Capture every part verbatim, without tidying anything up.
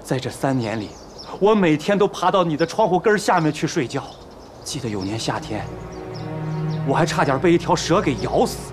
在这三年里，我每天都爬到你的窗户根下面去睡觉。记得有年夏天，我还差点被一条蛇给咬死。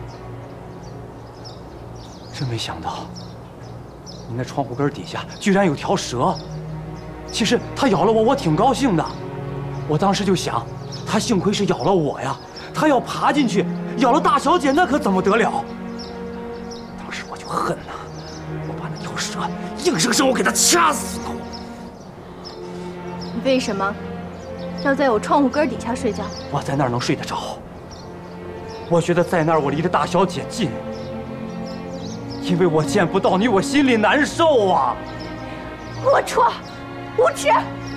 真没想到，你那窗户根底下居然有条蛇。其实它咬了我，我挺高兴的。我当时就想，它幸亏是咬了我呀，它要爬进去咬了大小姐，那可怎么得了？当时我就恨呐，我把那条蛇硬生生我给它掐死了。 你为什么要在我窗户根底下睡觉？ 我在那儿能睡得着。我觉得在那儿我离着大小姐近，因为我见不到你，我心里难受啊！ 龌龊，无耻！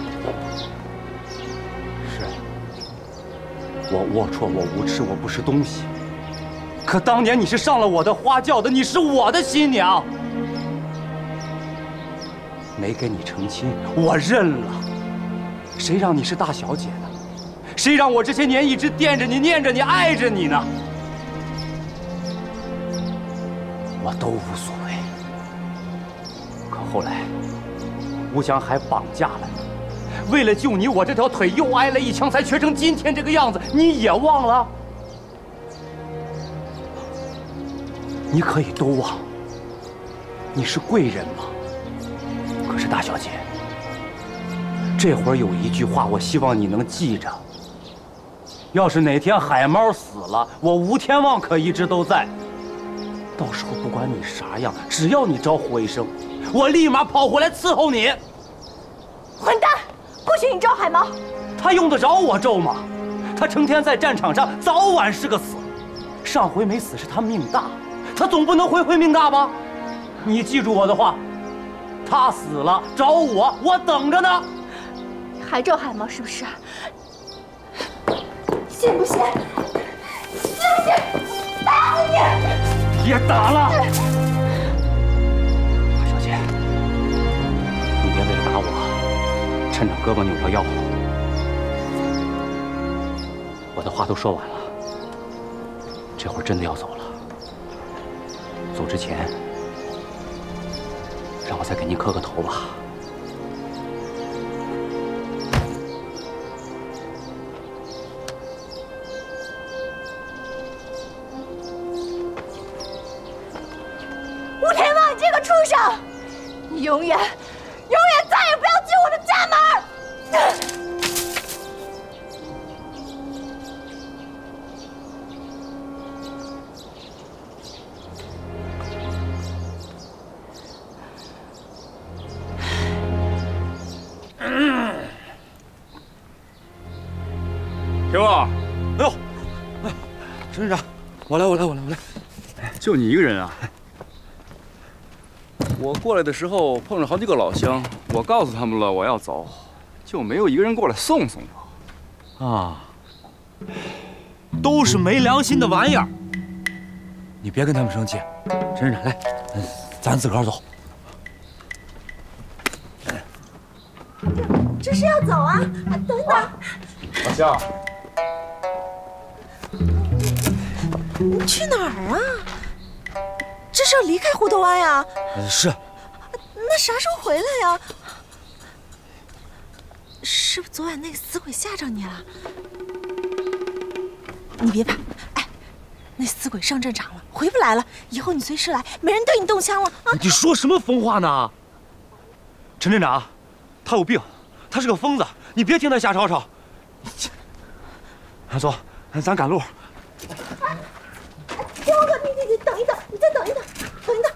是，我龌龊，我无耻，我不是东西。可当年你是上了我的花轿的，你是我的新娘，没跟你成亲，我认了。谁让你是大小姐呢？谁让我这些年一直惦着你、念着你、爱着你呢？我都无所谓。可后来，吴强还绑架了你，为了救你，我这条腿又挨了一枪，才瘸成今天这个样子。你也忘了？你可以都忘。你是贵人吗？可是大小姐，这会儿有一句话，我希望你能记着。要是哪天海猫死了，我吴天旺可一直都在。到时候不管你啥样，只要你招呼我一声，我立马跑回来伺候你。 混蛋！不许你咒海猫！ 他用得着我咒吗？他成天在战场上，早晚是个死。上回没死是他命大，他总不能回回命大吧？你记住我的话，他死了找我，我等着呢。 还咒海猫是不是？信不信？信不信？打死你！ 别打了，大小姐，你别为了打我，抻着胳膊扭着腰。我的话都说完了，这会儿真的要走了。走之前，让我再给您磕个头吧。 吴天旺，你这个畜生！你永远、永远再也不要进我的家门！ 天旺， 哎呦，哎，陈队长，我来，我来，我来，我来。 就你一个人啊？我过来的时候碰着好几个老乡，我告诉他们了我要走，就没有一个人过来送送我。 啊，都是没良心的玩意儿。你别跟他们生气。陈队长，来，嗯，咱自个儿走。 这是要走啊？等等， 老乡， 你去哪儿啊？这是要离开胡头湾呀？ 是。 那啥时候回来呀？是不是昨晚那个死鬼吓着你了？你别怕，哎，那死鬼上战场了，回不来了。以后你随时来，没人对你动枪了啊！ 你说什么疯话呢？陈队长，他有病，他是个疯子，你别听他瞎吵吵。走，咱赶路。 天王哥，你你你等一等，你再等一等，等一等。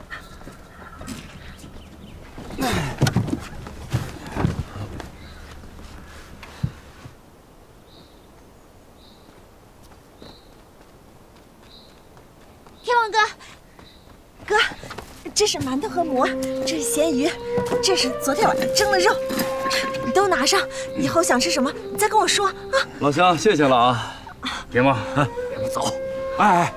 天王哥，哥，这是馒头和馍，这是咸鱼，这是昨天晚上蒸的肉，你都拿上。以后想吃什么，你再跟我说啊。 老乡，谢谢了啊。别忙， 啊，走。哎哎。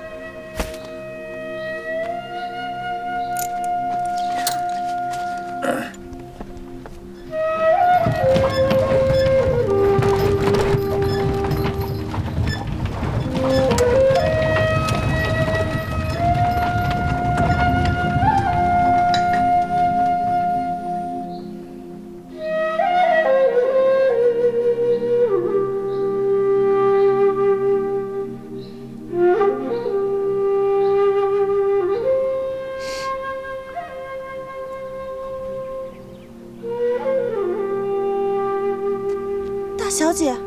小姐。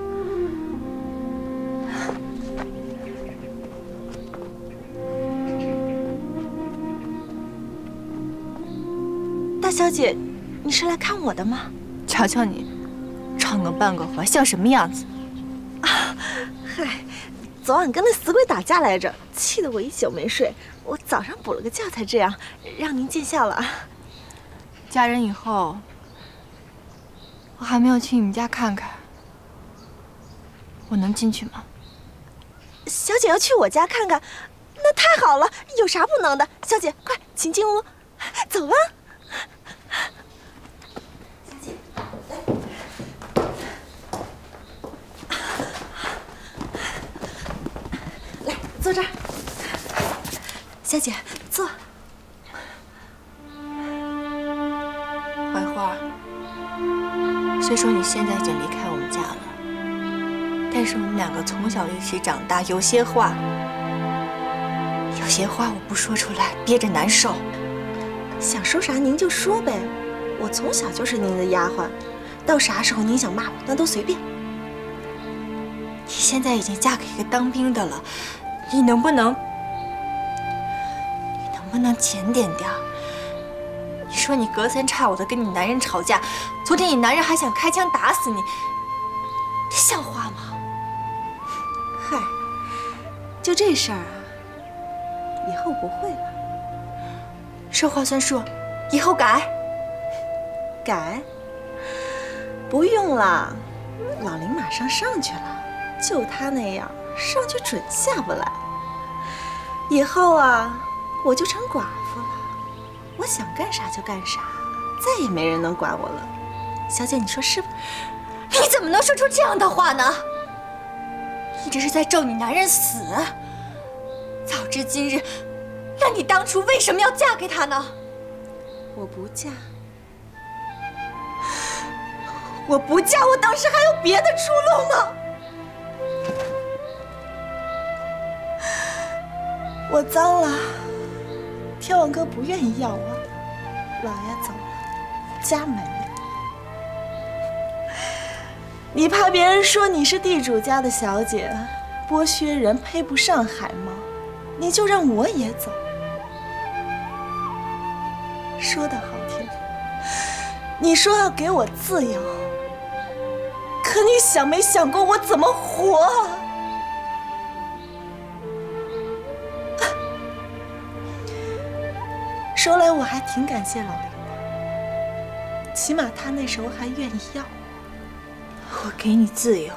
大小姐，你是来看我的吗？ 瞧瞧你，唱个半个活像什么样子？ 啊，嗨，昨晚跟那死鬼打架来着，气得我一宿没睡。我早上补了个觉才这样，让您见笑了啊。 嫁人以后，我还没有去你们家看看，我能进去吗？ 小姐要去我家看看，那太好了，有啥不能的？小姐，快请进屋，走吧。 坐这儿，小姐坐。 槐花，虽说你现在已经离开我们家了，但是我们两个从小一起长大，有些话，有些话我不说出来，憋着难受。 想说啥您就说呗，我从小就是您的丫鬟，到啥时候您想骂我，那都随便。 你现在已经嫁给一个当兵的了。 你能不能，你能不能检点点？你说你隔三差五的跟你男人吵架，昨天你男人还想开枪打死你，这像话吗？ 嗨，就这事儿啊，以后不会了。 说话算数，以后改。 改？不用了，老林马上上去了，就他那样。 上去准下不来。以后啊，我就成寡妇了，我想干啥就干啥，再也没人能管我了。小姐，你说是不？ 你怎么能说出这样的话呢？你这是在咒你男人死。早知今日，那你当初为什么要嫁给他呢？ 我不嫁，我不嫁，我当时还有别的出路吗？ 我脏了，天王哥不愿意要我，老爷走了，家没了。你怕别人说你是地主家的小姐，剥削人，配不上海猫，你就让我也走。说的好听，你说要给我自由，可你想没想过我怎么活？ 说来我还挺感谢老林的，起码他那时候还愿意要我。 我给你自由，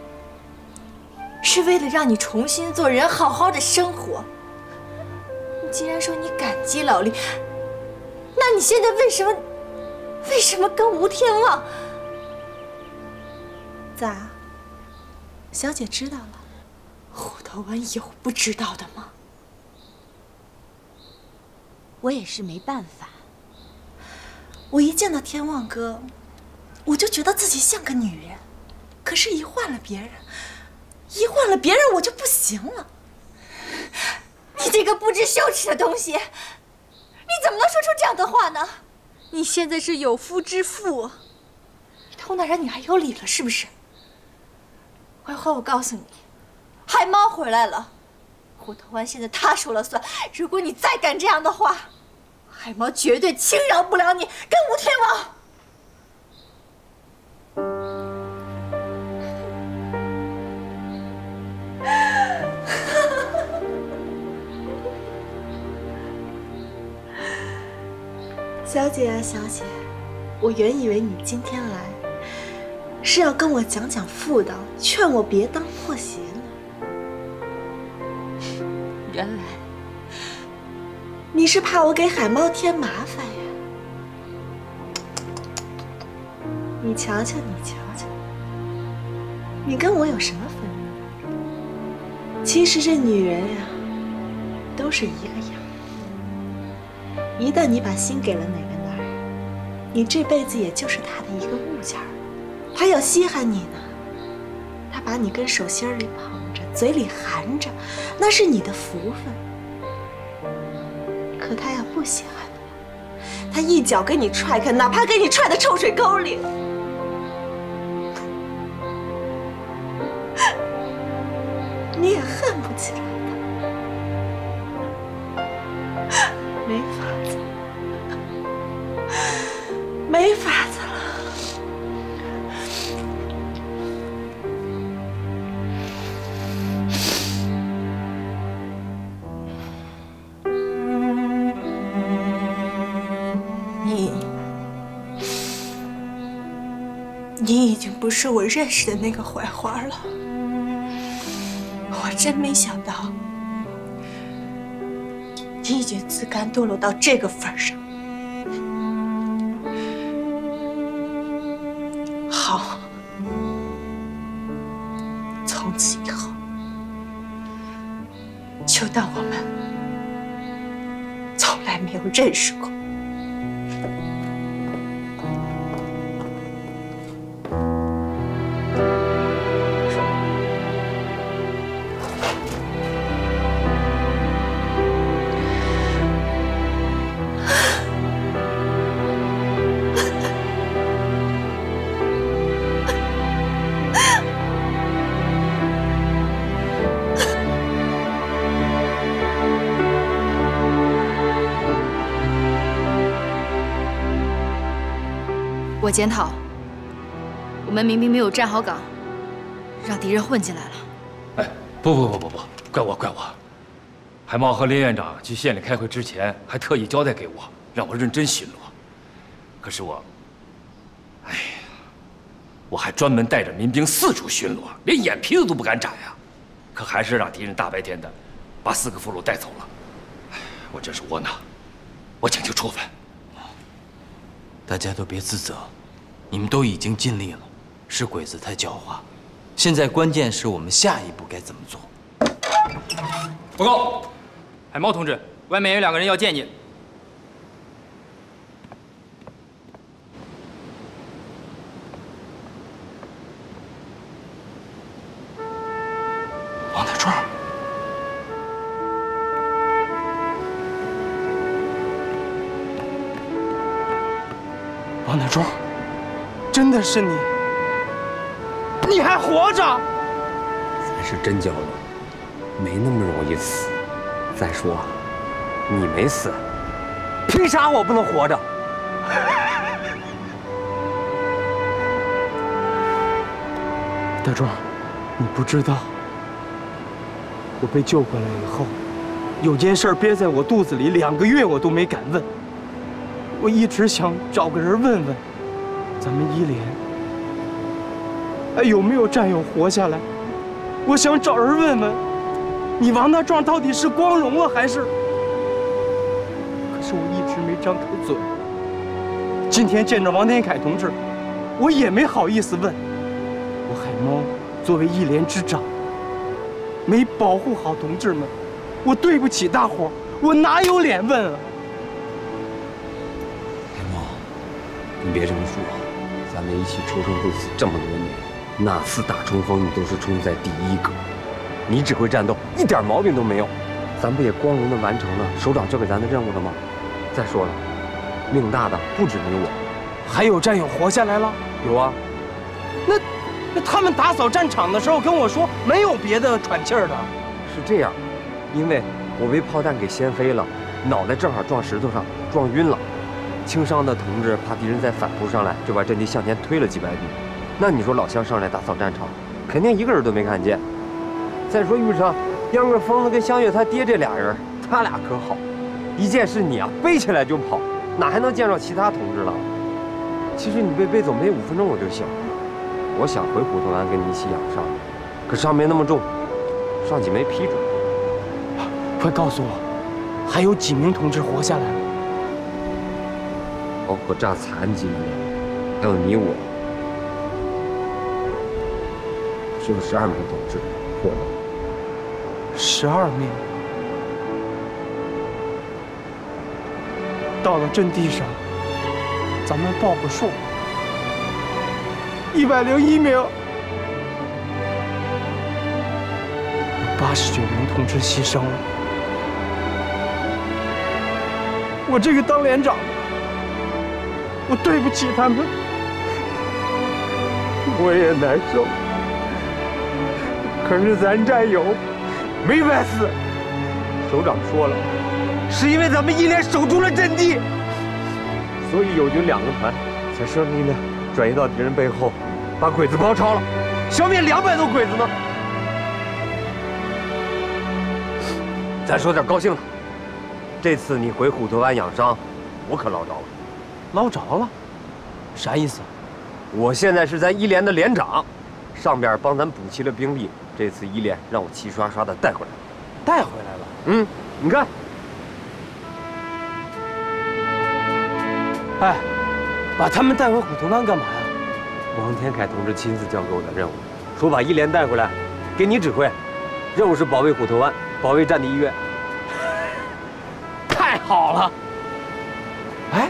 是为了让你重新做人，好好的生活。你既然说你感激老林，那你现在为什么，为什么跟吴天旺？ 咋？小姐知道了？ 虎头湾有不知道的吗？ 我也是没办法。我一见到天旺哥，我就觉得自己像个女人，可是，一换了别人，一换了别人，我就不行了。 你这个不知羞耻的东西，你怎么能说出这样的话呢？你现在是有夫之妇，你偷那人你还有理了是不是？槐花，我告诉你，海猫回来了。 虎头湾现在他说了算，如果你再敢这样的话，海猫绝对轻饶不了你跟吴天王。小姐啊，小姐，我原以为你今天来是要跟我讲讲妇道，劝我别当破鞋呢。 原来你是怕我给海猫添麻烦呀？你瞧瞧，你瞧瞧，你跟我有什么分别？其实这女人呀，都是一个样。一旦你把心给了哪个男人，你这辈子也就是他的一个物件儿。他要稀罕你呢，他把你跟手心里捧着，嘴里含着，那是你的福分。可他要不稀罕你，他一脚给你踹开，哪怕给你踹到臭水沟里。 也恨不起来吧？没法子，没法子了。你，你已经不是我认识的那个槐花了。我真没想到，你已经自甘堕落到这个份上。好，从此以后，就当我们从来没有认识过。 我检讨，我们明明没有站好岗，让敌人混进来了。 哎，不不不不不，怪我怪我。海茂和林院长去县里开会之前，还特意交代给我，让我认真巡逻。可是我，哎呀，我还专门带着民兵四处巡逻，连眼皮子都不敢眨呀。可还是让敌人大白天的把四个俘虏带走了。哎，我真是窝囊，我请求处分。 大家都别自责，你们都已经尽力了，是鬼子太狡猾。现在关键是我们下一步该怎么做。 报告，海猫同志，外面有两个人要见你。 王大壮。 王大壮，真的是你？你还活着？ 咱是真交了，没那么容易死。再说，你没死，凭啥我不能活着？ 大壮，你不知道，我被救回来以后，有件事憋在我肚子里两个月，我都没敢问。我一直想找个人问问，咱们一连还有没有战友活下来？我想找人问问，你王大壮到底是光荣了还是……可是我一直没张开嘴。今天见着王天凯同志，我也没好意思问。我海猫作为一连之长，没保护好同志们，我对不起大伙儿，我哪有脸问啊？ 你别这么说，咱们一起抽生会死这么多年，哪次大冲锋你都是冲在第一个。你指挥战斗一点毛病都没有，咱不也光荣地完成了首长交给咱的任务了吗？再说了，命大的不止你我， 还有战友活下来了。 有啊。 那那他们打扫战场的时候跟我说，没有别的喘气儿的。 是这样，因为我被炮弹给掀飞了，脑袋正好撞石头上，撞晕了。轻伤的同志怕敌人再反扑上来，就把阵地向前推了几百米。那你说老乡上来打扫战场，肯定一个人都没看见。再说遇上秧歌疯子跟香月他爹这俩人，他俩可好，一见是你啊，背起来就跑，哪还能见着其他同志了？其实你被背走没五分钟我就醒了。我想回虎头湾跟你一起养伤，可伤没那么重，上级没批准。 快告诉我，还有几名同志活下来了？ 包括炸残疾的，还有你我，只有十二名同志活了。 十二名。到了阵地上，咱们报个数。一百零一名，有八十九名同志牺牲了。我这个当连长的，我对不起他们， 我也难受。可是咱战友没完事。首长说了，是因为咱们一连守住了阵地，所以友军两个团才顺利的转移到敌人背后，把鬼子包抄了，消灭两百多鬼子呢。咱说点高兴的，这次你回虎头湾养伤，我可捞着了。捞着了？啥意思？我现在是咱一连的连长，上边帮咱补齐了兵力，这次一连让我齐刷刷的带回来了。带回来了？嗯，你看。哎，把他们带回虎头湾干嘛呀？王天凯同志亲自交给我的任务，说把一连带回来，给你指挥。任务是保卫虎头湾，保卫战地医院。太好了！哎，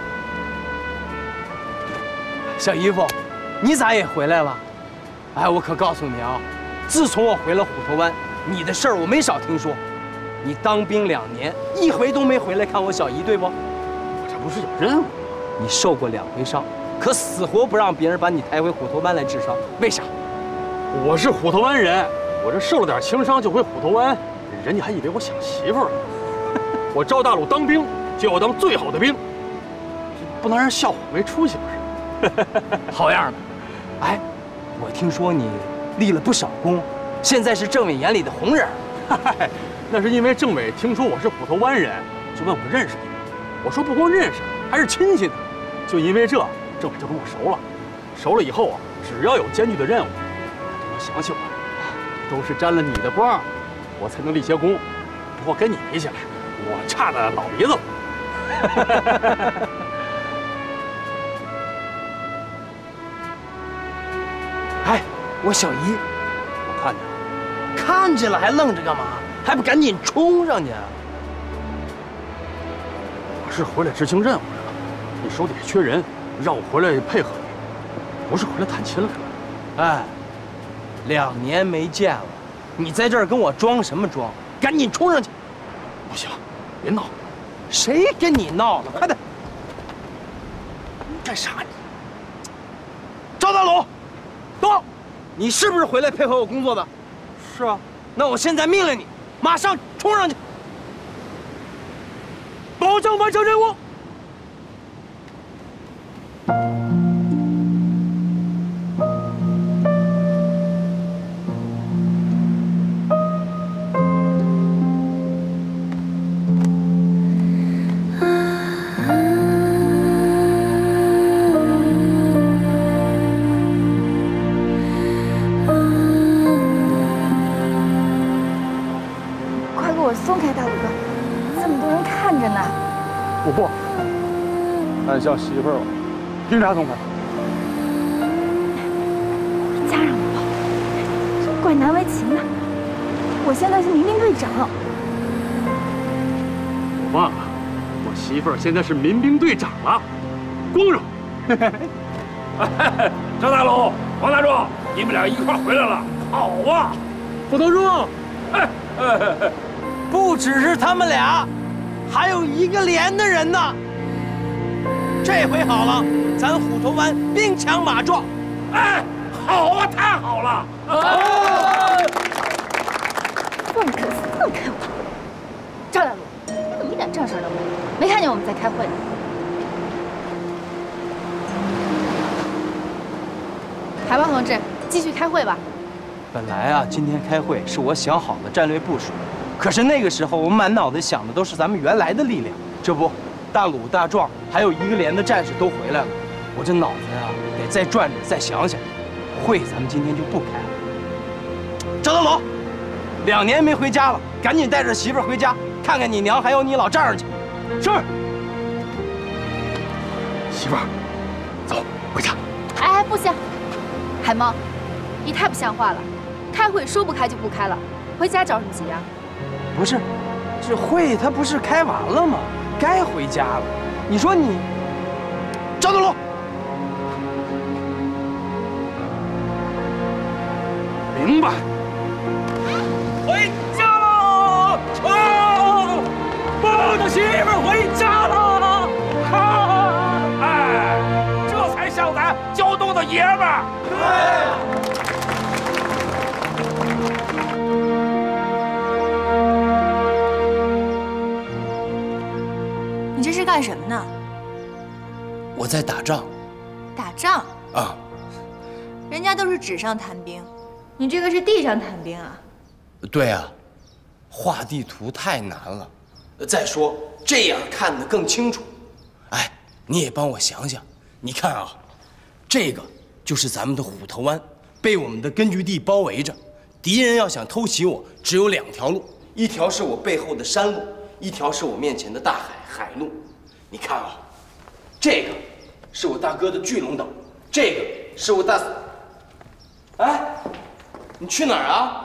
小姨夫，你咋也回来了？哎，我可告诉你啊，自从我回了虎头湾，你的事儿我没少听说。你当兵两年，一回都没回来看我小姨，对不？我这不是有任务吗？你受过两回伤，可死活不让别人把你抬回虎头湾来治伤，为啥？我是虎头湾人，我这受了点轻伤就回虎头湾，人家还以为我想媳妇儿呢。我赵大鲁当兵就要当最好的兵，不能让人笑话没出息不是？好样的！哎，我听说你立了不少功，现在是政委眼里的红人。嗨，那是因为政委听说我是虎头湾人，就问我认识你。我说不光认识，还是亲戚呢。就因为这，政委就跟我熟了。熟了以后啊，只要有艰巨的任务，他就能想起我。都是沾了你的光，我才能立些功。不过跟你比起来，我差的老鼻子了。哎，我小姨，我看见了，看见了还愣着干嘛？还不赶紧冲上去！我是回来执行任务的，你手底下缺人，让我回来配合你，不是回来探亲来了。哎，两年没见了，你在这儿跟我装什么装？赶紧冲上去！不行，别闹！谁跟你闹了？快点！你干啥？赵大鲁，到！你是不是回来配合我工作的？是啊。那我现在命令你，马上冲上去，保证完成任务。我不，俺像媳妇儿了，凭啥松开？ 我是家让我跑，这怪难为情的。我现在是民兵队长。 我忘了，我媳妇儿现在是民兵队长了，光荣。 张大鲁、王大壮，你们俩一块回来了，好啊！ 副头柱， 哎， 不只是他们俩。还有一个连的人呢，这回好了，咱虎头湾兵强马壮， 哎，好啊，太好了！ 啊！放开放开我！赵大鲁，你怎么一点正事都没有？没看见我们在开会呢？海豹同志，继续开会吧。 本来啊，今天开会是我想好的战略部署。可是那个时候，我满脑子想的都是咱们原来的力量。这不，大鲁、大壮还有一个连的战士都回来了，我这脑子呀得再转转，再想想。会咱们今天就不开了。赵大鲁，两年没回家了，赶紧带着媳妇儿回家，看看你娘还有你老丈人去。是。媳妇儿，走，回家。 哎，不行，海猫，你太不像话了。开会说不开就不开了，回家着什么急啊？ 不是，这会他不是开完了吗？该回家了。你说你，赵大鲁，明白？回家了，冲！抱着媳妇儿回家了。 哎，这才像咱胶东的爷们儿。对。 干什么呢？ 我在打仗。 打仗啊？ 人家都是纸上谈兵，你这个是地上谈兵啊？ 对啊，画地图太难了。再说这样看得更清楚。哎，你也帮我想想，你看啊，这个就是咱们的虎头湾，被我们的根据地包围着。敌人要想偷袭我，只有两条路，一条是我背后的山路，一条是我面前的大海海路。你看啊，这个是我大哥的巨龙岛，这个是我大……哎，你去哪儿啊？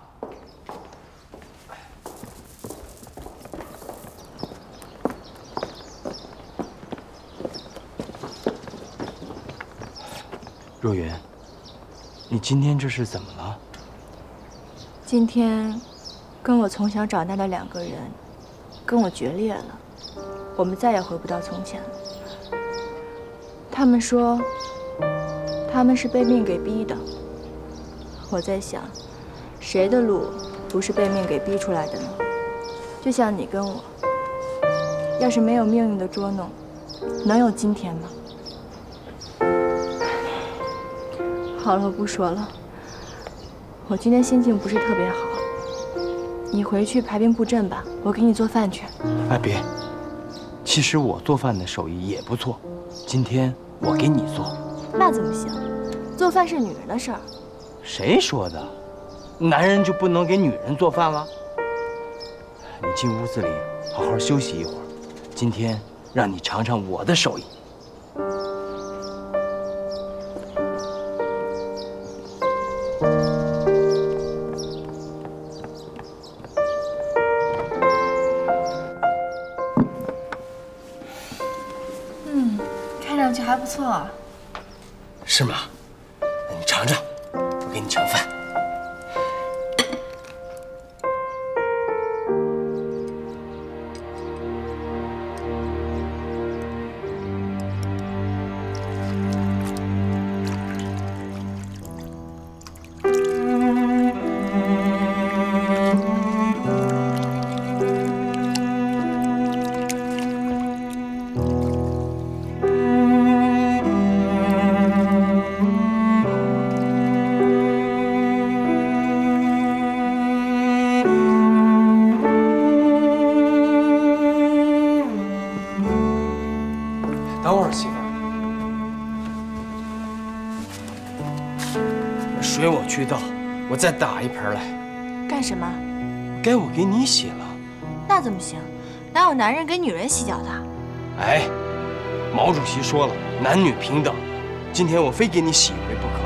若云，你今天这是怎么了？ 今天，跟我从小长大的两个人，跟我决裂了，我们再也回不到从前了。他们说，他们是被命给逼的。我在想，谁的路不是被命给逼出来的呢？就像你跟我，要是没有命运的捉弄，能有今天吗？好了，我不说了。我今天心情不是特别好，你回去排兵布阵吧，我给你做饭去。 哎，别，其实我做饭的手艺也不错，今天我给你做。 那怎么行？做饭是女人的事儿。 谁说的？男人就不能给女人做饭了？你进屋子里好好休息一会儿，今天让你尝尝我的手艺。 还不错， 是吗？那你尝尝，我给你盛饭。等会儿，媳妇儿，水我去倒，我再打一盆来。 干什么？ 该我给你洗了。 那怎么行？哪有男人给女人洗脚的？ 哎，毛主席说了，男女平等。今天我非给你洗一回不可。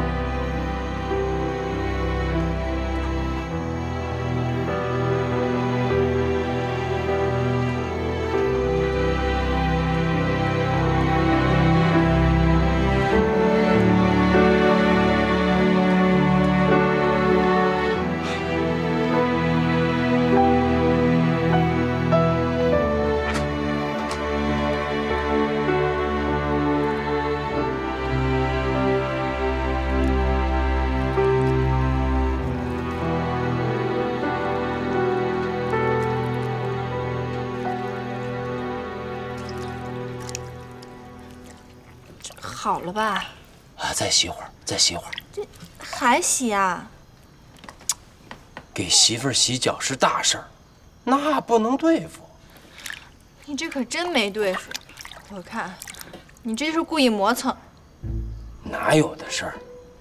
好了吧？ 啊，再洗会儿，再洗会儿。 这还洗啊？ 给媳妇儿洗脚是大事儿，那不能对付。 你这可真没对付，我看你这就是故意磨蹭。 哪有的事儿？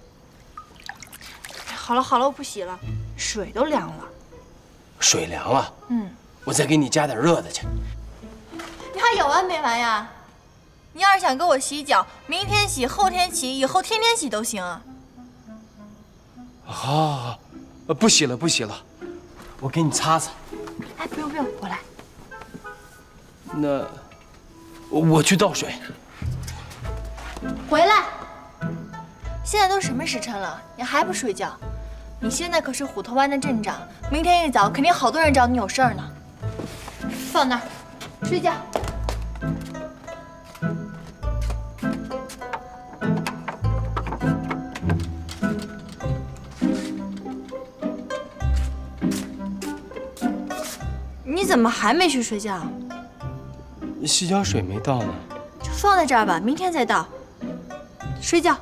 好了好了，我不洗了，水都凉了。 水凉了？ 嗯， 我再给你加点热的去。 你还有完没完呀？你要是想给我洗脚，明天洗，后天洗，以后天天洗都行啊。 好，好，好，不洗了，不洗了，我给你擦擦。 哎，不用不用，我来。 那我去倒水。 回来！现在都什么时辰了，你还不睡觉？你现在可是虎头湾的镇长，明天一早肯定好多人找你有事儿呢。放那儿，睡觉。你怎么还没去睡觉？ 洗脚水没倒呢， 就放在这儿吧，明天再倒。睡觉。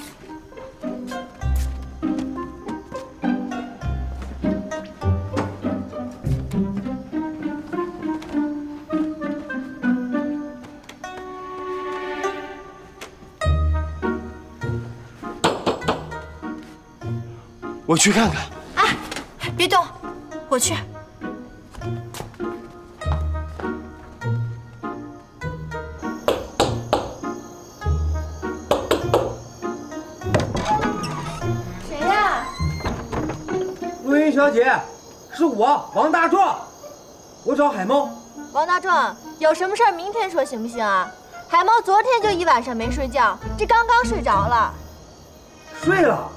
我去看看。 哎，别动，我去。谁呀？ 陆云小姐，是我王大壮，我找海猫。 王大壮，有什么事儿明天说行不行啊？海猫昨天就一晚上没睡觉，这刚刚睡着了。 睡了。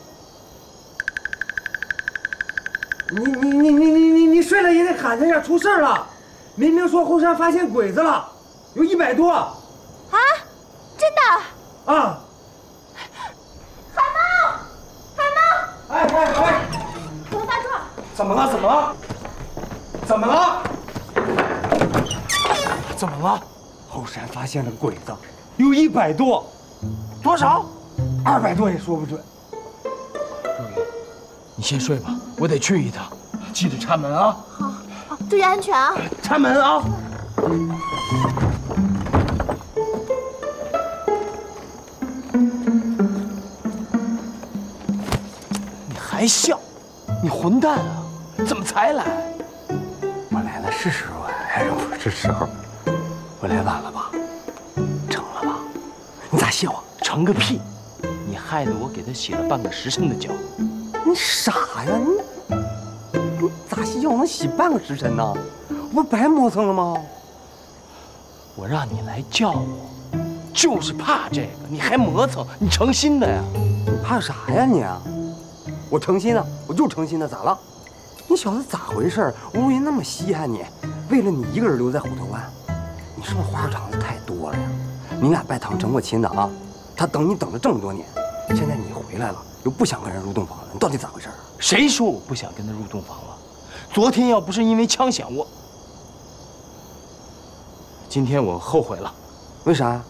你你你你你你你睡了也得喊他呀！出事了！明明说后山发现鬼子了，有一百多。啊？ 真的？ 啊！ 海猫，海猫！ 哎哎哎！ 王大壮， 怎么了？怎么了？怎么了？怎么了？后山发现了鬼子，有一百多，多少？二百多也说不准。 你先睡吧，我得去一趟，记得插门啊。 好，好，注意安全啊！ 插门啊！ 你还笑？你混蛋啊！怎么才来？ 我来了是时候还是不是时候？我来晚了吧？成了吧？你咋笑啊？ 成个屁！你害得我给他洗了半个时辰的脚。 你傻呀！你你咋洗脚能洗半个时辰呢？我不白磨蹭了吗？ 我让你来叫我，就是怕这个，你还磨蹭，你诚心的呀？ 你怕啥呀你？我诚心的，我就诚心的，咋了？你小子咋回事？吴云那么稀罕你，为了你一个人留在虎头湾，你是不是花花肠子太多了呀？你俩拜堂成过亲的啊？他等你等了这么多年，现在你回来了。 又不想跟人入洞房了，你到底咋回事啊？ 谁说我不想跟他入洞房了？昨天要不是因为枪响，我今天我后悔了。 为啥？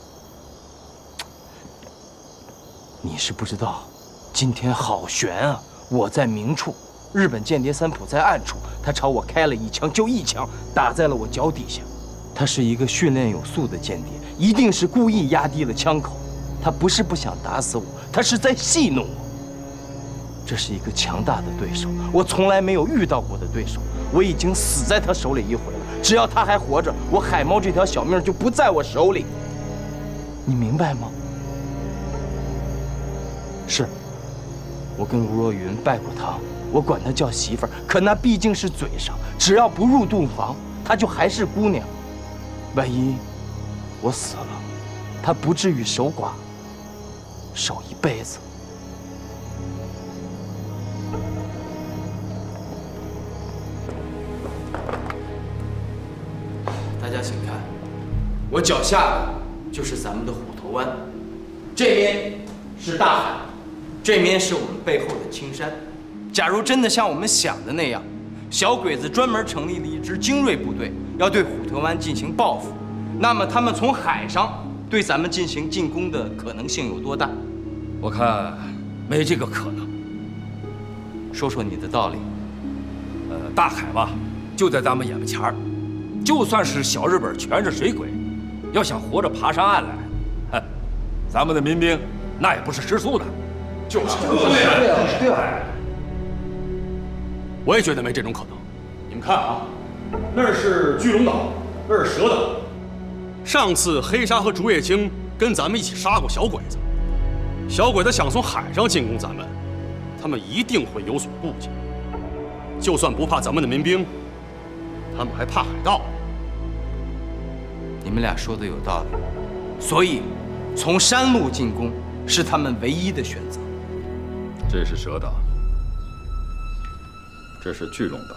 你是不知道，今天好悬啊！我在明处，日本间谍三浦在暗处，他朝我开了一枪，就一枪打在了我脚底下。他是一个训练有素的间谍，一定是故意压低了枪口。他不是不想打死我，他是在戏弄我。 这是一个强大的对手，我从来没有遇到过的对手。我已经死在他手里一回了，只要他还活着，我海猫这条小命就不在我手里。你明白吗？是，我跟吴若云拜过堂，我管她叫媳妇儿，可那毕竟是嘴上，只要不入洞房，她就还是姑娘。万一我死了，她不至于守寡，守一辈子。 大家请看，我脚下的就是咱们的虎头湾，这边是大海，这面是我们背后的青山。假如真的像我们想的那样，小鬼子专门成立了一支精锐部队，要对虎头湾进行报复，那么他们从海上对咱们进行进攻的可能性有多大？ 我看没这个可能。 说说你的道理。 呃，大海吧，就在咱们眼巴前儿。 就算是小日本全是水鬼，要想活着爬上岸来，哼，咱们的民兵那也不是吃素的。 就是， 对呀，对呀。 我也觉得没这种可能。你们看啊，那是巨龙岛，那是蛇岛。上次黑鲨和竹叶青跟咱们一起杀过小鬼子，小鬼子想从海上进攻咱们，他们一定会有所顾忌。就算不怕咱们的民兵。 他们还怕海盗？ 你们俩说的有道理，所以从山路进攻是他们唯一的选择。 这是蛇岛，这是巨龙岛。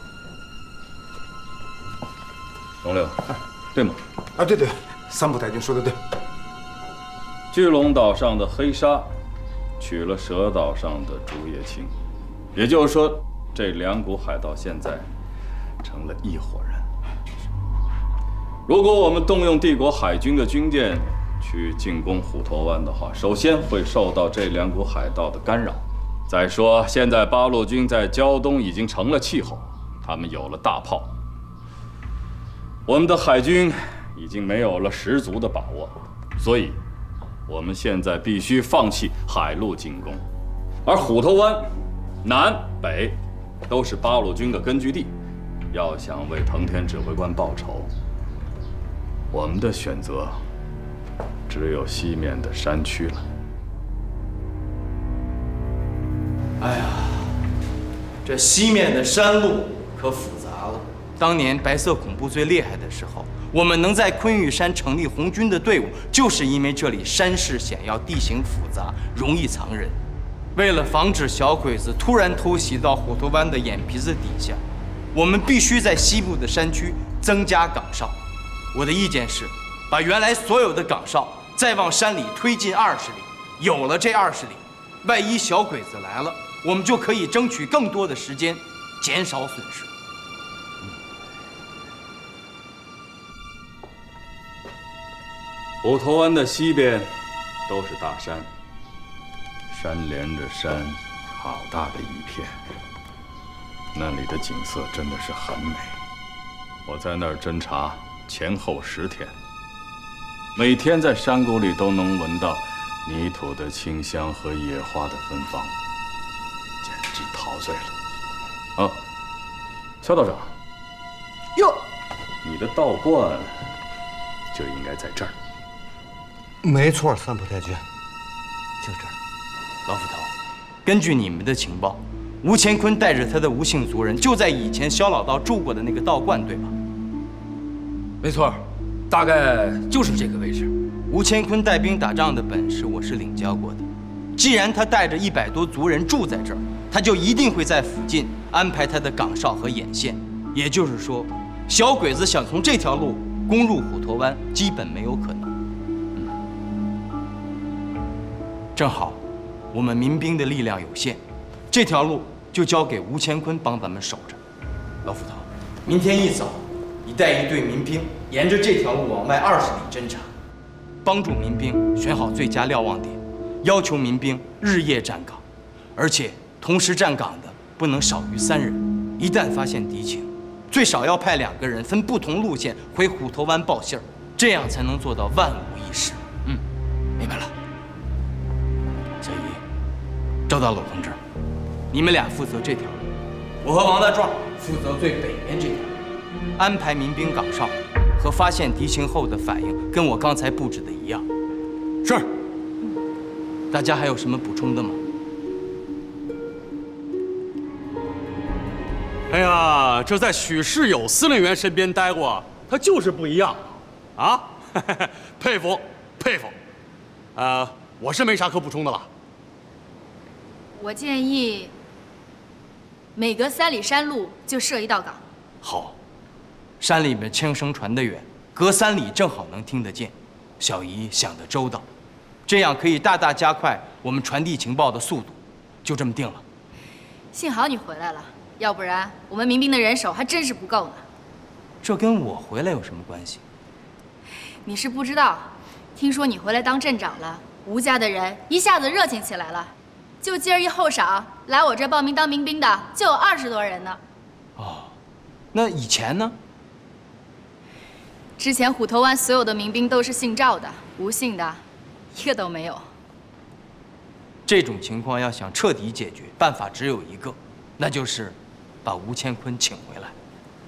龙六，对吗？ 啊，对对，三浦太君说的对。 巨龙岛上的黑鲨娶了蛇岛上的竹叶青，也就是说，这两股海盗现在。 成了一伙人。 如果我们动用帝国海军的军舰去进攻虎头湾的话，首先会受到这两股海盗的干扰。再说，现在八路军在胶东已经成了气候，他们有了大炮，我们的海军已经没有了十足的把握，所以，我们现在必须放弃海陆进攻。而虎头湾南北都是八路军的根据地，要想为藤田指挥官报仇，我们的选择只有西面的山区了。 哎呀，这西面的山路可复杂了。当年白色恐怖最厉害的时候，我们能在昆玉山成立红军的队伍，就是因为这里山势险要，地形复杂，容易藏人。为了防止小鬼子突然偷袭到虎头湾的眼皮子底下，我们必须在西部的山区增加岗哨。我的意见是，把原来所有的岗哨再往山里推进二十里。有了这二十里，万一小鬼子来了，我们就可以争取更多的时间，减少损失。 虎头湾的西边都是大山，山连着山，好大的一片。那里的景色真的是很美。我在那儿侦察前后十天，每天在山谷里都能闻到泥土的清香和野花的芬芳，简直陶醉了。啊，肖道长， 哟， 你的道观就应该在这儿。 没错，三浦太君，就这儿。 老斧头，根据你们的情报，吴乾坤带着他的吴姓族人就在以前萧老道住过的那个道观，对吧？ 没错，大概就是这个位置。 吴乾坤带兵打仗的本事我是领教过的。既然他带着一百多族人住在这儿，他就一定会在附近安排他的岗哨和眼线。也就是说，小鬼子想从这条路攻入虎头湾，基本没有可能。嗯，正好，我们民兵的力量有限，这条路就交给吴乾坤帮咱们守着。老斧头，明天一早，你带一队民兵沿着这条路往外二十里侦察，帮助民兵选好最佳瞭望点，要求民兵日夜站岗，而且同时站岗的不能少于三人。一旦发现敌情，最少要派两个人分不同路线回虎头湾报信儿，这样才能做到万无一失。嗯，明白了。小姨，赵大鲁同志，你们俩负责这条路，我和王大壮负责最北边这条。安排民兵岗哨和发现敌情后的反应，跟我刚才布置的一样。是。大家还有什么补充的吗？ 哎呀，这在许世友司令员身边待过，他就是不一样，啊，佩服佩服。呃，我是没啥可补充的了。 我建议每隔三里山路就设一道岗。 好，山里面枪声传得远，隔三里正好能听得见。小姨想得周到，这样可以大大加快我们传递情报的速度。就这么定了。 幸好你回来了，要不然我们民兵的人手还真是不够呢。 这跟我回来有什么关系？ 你是不知道，听说你回来当镇长了，吴家的人一下子热情起来了。就今儿一后晌，来我这报名当民兵的就有二十多人呢。 哦，那以前呢？ 之前虎头湾所有的民兵都是姓赵的，吴姓的一个都没有。 这种情况要想彻底解决，办法只有一个，那就是把吴乾坤请回来。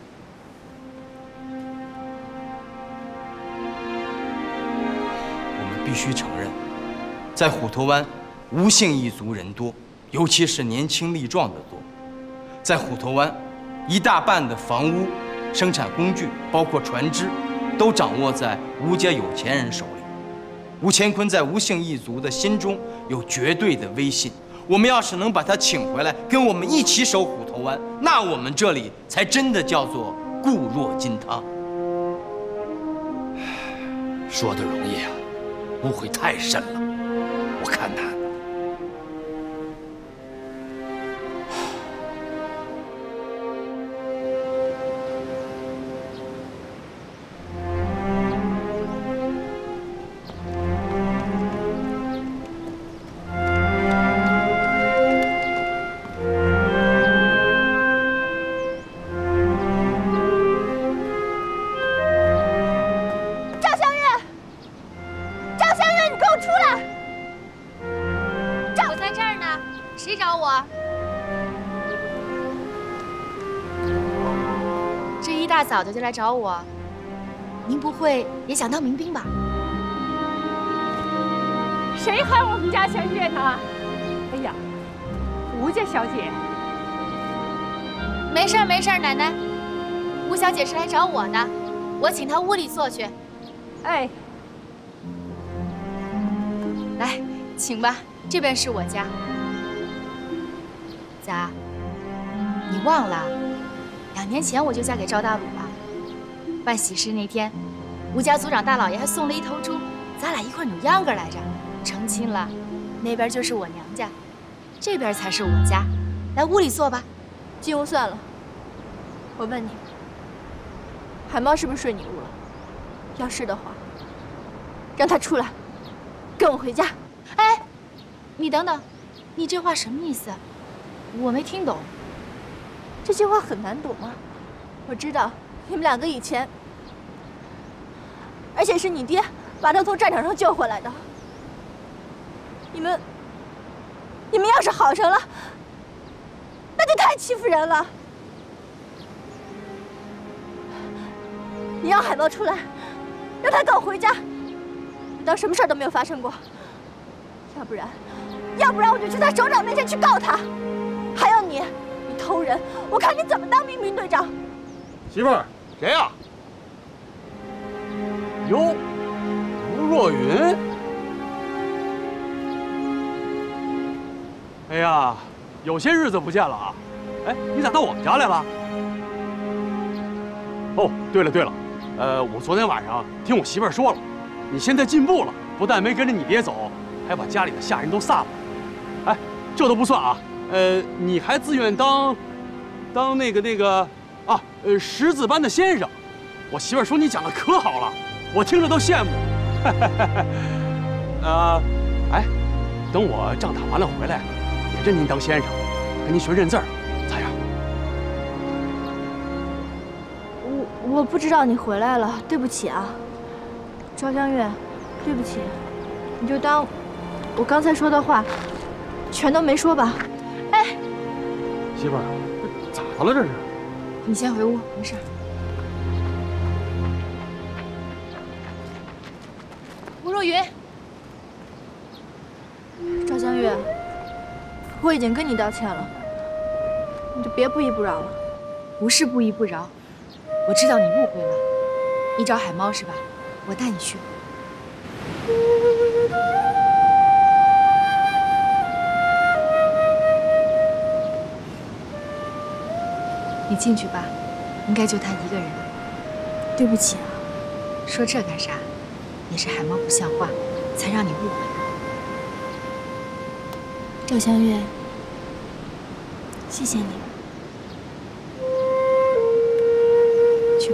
我们必须承认，在虎头湾，吴姓一族人多，尤其是年轻力壮的多。在虎头湾，一大半的房屋、生产工具，包括船只，都掌握在吴家有钱人手里。吴乾坤在吴姓一族的心中有绝对的威信。我们要是能把他请回来，跟我们一起守虎头湾，那我们这里才真的叫做固若金汤。 说的容易啊，误会太深了。我看他。 谁找我？这一大早的就来找我，您不会也想当民兵吧？ 谁喊我们家香月呢？哎呀，吴家小姐。 没事儿没事儿，奶奶，吴小姐是来找我的，我请她屋里坐去。 哎， 来，请吧，这边是我家。咋？你忘了？两年前我就嫁给赵大鲁了。办喜事那天，吴家族长大老爷还送了一头猪，咱俩一块扭秧歌来着。成亲了，那边就是我娘家，这边才是我家。来屋里坐吧。 进屋算了。我问你，海猫是不是睡你屋了？要是的话，让他出来，跟我回家。 哎，你等等，你这话什么意思？我没听懂。 这句话很难懂吗？我知道你们两个以前，而且是你爹把他从战场上救回来的。你们，你们要是好上了，那就太欺负人了。你让海猫出来，让他跟我回家，你当什么事儿都没有发生过。要不然，要不然我就去他首长面前去告他。还有你，你偷人，我看你怎么当民兵队长。 媳妇儿，谁呀？哟，吴若云。哎呀，有些日子不见了啊！哎，你咋到我们家来了？哦，对了对了，呃，我昨天晚上听我媳妇儿说了，你现在进步了，不但没跟着你爹走，还把家里的下人都散了。哎，这都不算啊，呃，你还自愿当，当那个那个啊，呃，识字班的先生。我媳妇儿说你讲的可好了，我听着都羡慕。呃，哎，等我仗打完了回来。也认您当先生，跟您学认字儿，咋样？ 我我不知道你回来了，对不起啊，赵香月，对不起，你就当我刚才说的话全都没说吧。哎， 媳妇儿，咋的了这是？ 你先回屋，没事。吴若云， 赵香月。我已经跟你道歉了，你就别不依不饶了。 不是不依不饶，我知道你误会了。你找海猫是吧？我带你去。你进去吧，应该就他一个人。 对不起啊， 说这干啥？也是海猫不像话，才让你误会。 赵香月，谢谢你。 去吧。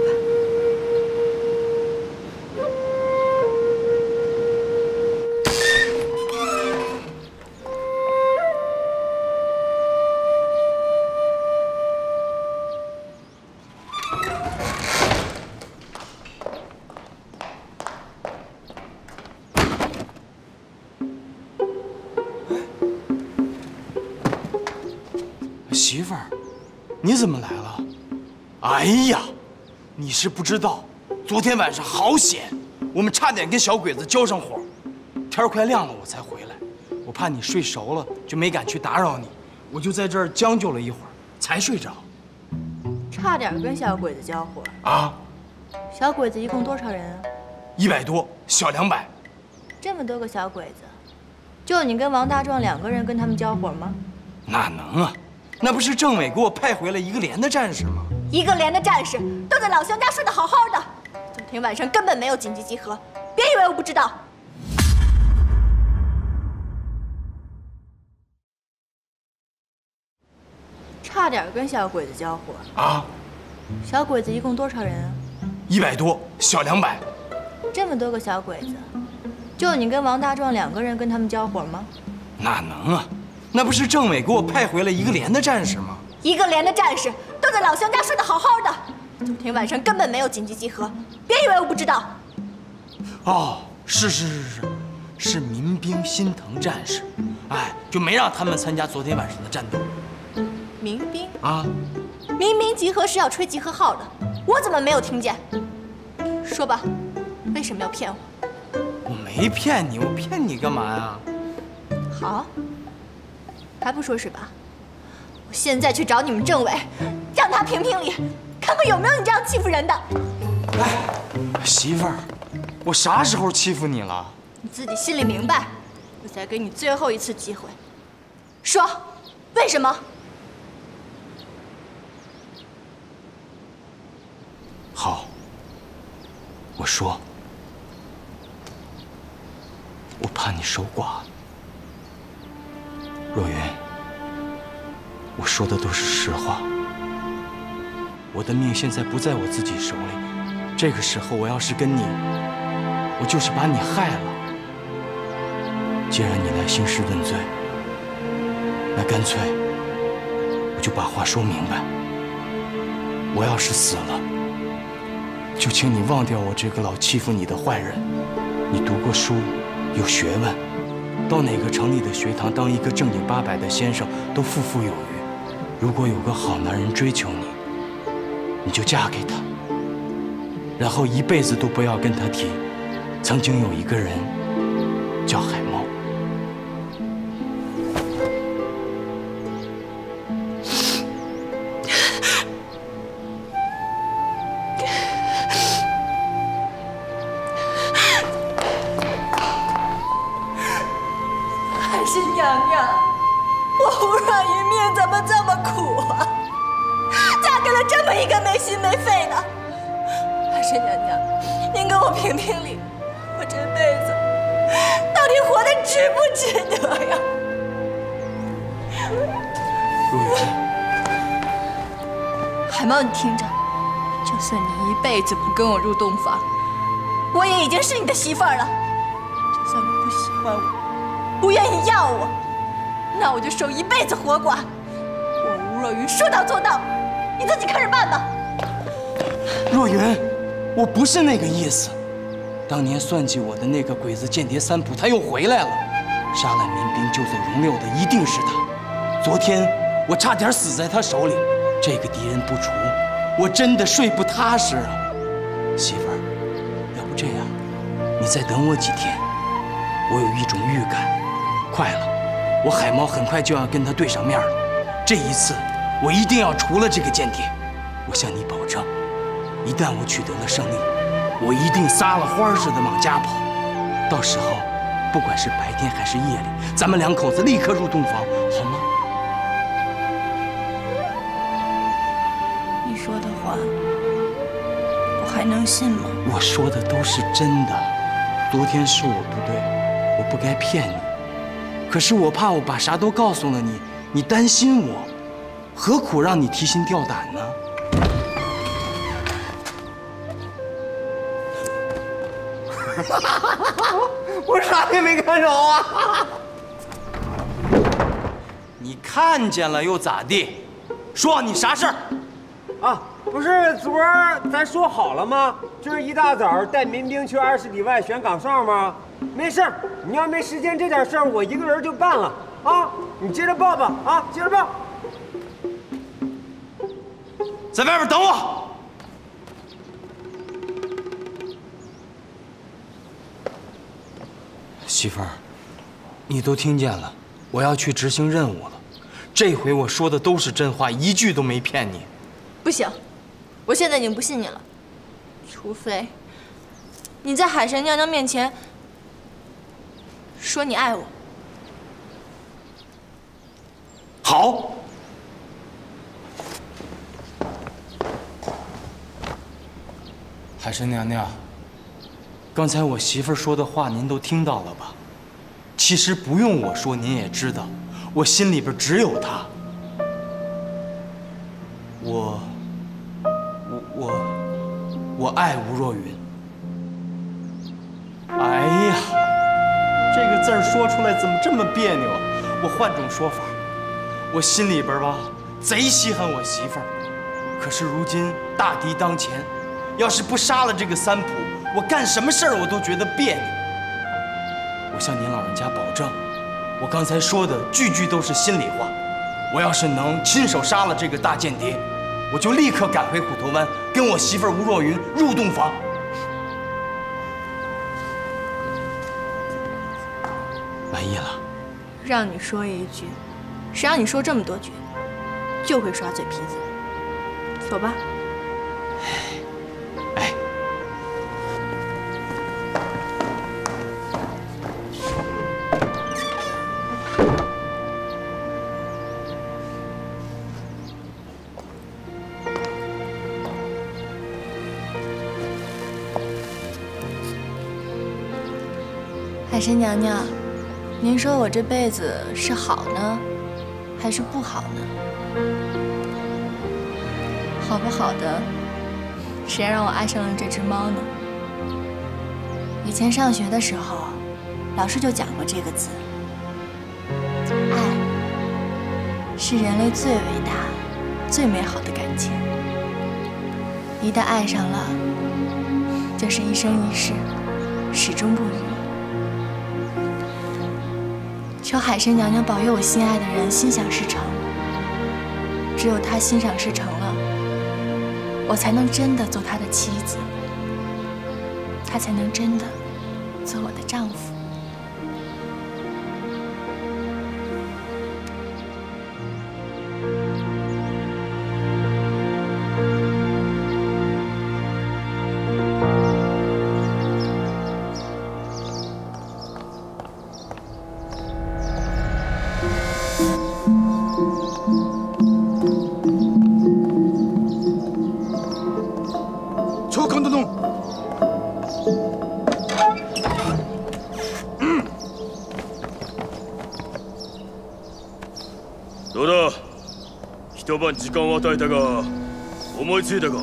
媳妇儿，你怎么来了？哎呀，你是不知道，昨天晚上好险，我们差点跟小鬼子交上火。天快亮了我才回来，我怕你睡熟了，就没敢去打扰你，我就在这儿将就了一会儿，才睡着。 差点跟小鬼子交火啊？ 小鬼子一共多少人啊？ 一百多，小两百。 这么多个小鬼子，就你跟王大壮两个人跟他们交火吗？ 哪能啊！那不是政委给我派回来一个连的战士吗？ 一个连的战士都在老乡家睡得好好的，昨天晚上根本没有紧急集合，别以为我不知道。差点跟小鬼子交火啊！ 小鬼子一共多少人啊？ 一百多，小两百。 这么多个小鬼子，就你跟王大壮两个人跟他们交火吗？ 哪能啊！那不是政委给我派回来一个连的战士吗？ 一个连的战士都在老乡家睡得好好的，昨天晚上根本没有紧急集合，别以为我不知道。 哦，是是是是， 是民兵心疼战士，哎，就没让他们参加昨天晚上的战斗。 民兵啊， 明明集合是要吹集合号的，我怎么没有听见？说吧，为什么要骗我？ 我没骗你，我骗你干嘛呀？ 好，还不说是吧？我现在去找你们政委，让他评评理，看看有没有你这样欺负人的。 哎，媳妇儿，我啥时候欺负你了？ 你自己心里明白。我再给你最后一次机会，说，为什么？ 好，我说，我怕你守寡。若云，我说的都是实话。我的命现在不在我自己手里，这个时候我要是跟你，我就是把你害了。既然你来兴师问罪，那干脆我就把话说明白。我要是死了，就请你忘掉我这个老欺负你的坏人。你读过书，有学问，到哪个城里的学堂当一个正经八百的先生都富富有余。如果有个好男人追求你，你就嫁给他，然后一辈子都不要跟他提曾经有一个人叫海猫。 海参娘娘，我胡若云命怎么这么苦啊？嫁给了这么一个没心没肺的。海参娘娘，您给我评评理，我这辈子到底活得值不值得呀？ 若云， 海猫，你听着，就算你一辈子不跟我入洞房，我也已经是你的媳妇儿了。就算你不喜欢我，不愿意要我，那我就守一辈子活寡。我吴若云说到做到，你自己看着办吧。 若云，我不是那个意思。当年算计我的那个鬼子间谍三浦，他又回来了，杀了民兵救走荣六的一定是他。昨天我差点死在他手里，这个敌人不除，我真的睡不踏实啊。媳妇儿，要不这样，你再等我几天，我有一种预感，快了，我海猫很快就要跟他对上面了。这一次，我一定要除了这个间谍。我向你保证，一旦我取得了胜利，我一定撒了欢似的往家跑。到时候，不管是白天还是夜里，咱们两口子立刻入洞房，好吗？ 你说的话，我还能信吗？ 我说的都是真的。昨天是我不对，我不该骗你。可是我怕我把啥都告诉了你，你担心我，何苦让你提心吊胆呢？ 我啥也没看着啊！ 你看见了又咋地？说你啥事儿？ 啊，不是昨儿咱说好了吗？就是一大早带民兵去二十里外选岗哨吗？没事儿，你要没时间这点事儿，我一个人就办了啊！你接着报吧，啊，接着报。 在外边等我。媳妇儿，你都听见了，我要去执行任务了。这回我说的都是真话，一句都没骗你。 不行，我现在已经不信你了，除非你在海神娘娘面前说你爱我。 好。海神娘娘，刚才我媳妇儿说的话您都听到了吧？其实不用我说，您也知道，我心里边只有她。我，我我我爱吴若云。哎呀，这个字儿说出来怎么这么别扭啊？我换种说法，我心里边吧贼稀罕我媳妇儿，可是如今大敌当前，要是不杀了这个三浦，我干什么事儿我都觉得别扭。 我向您老人家保证，我刚才说的句句都是心里话。我要是能亲手杀了这个大间谍，我就立刻赶回虎头湾，跟我媳妇儿吴若云入洞房。满意了？ 让你说一句，谁让你说这么多句，就会耍嘴皮子。走吧。 哎。 海神娘娘，您说我这辈子是好呢，还是不好呢？好不好的，谁让我爱上了这只猫呢？以前上学的时候，老师就讲过这个字，爱是人类最伟大、最美好的感情。一旦爱上了，就是一生一世，始终不渝。 求海神娘娘保佑我心爱的人心想事成。只有他心想事成了，我才能真的做他的妻子，他才能真的做我的丈夫。 どうだ。一晩時間を与えたが思いついたか。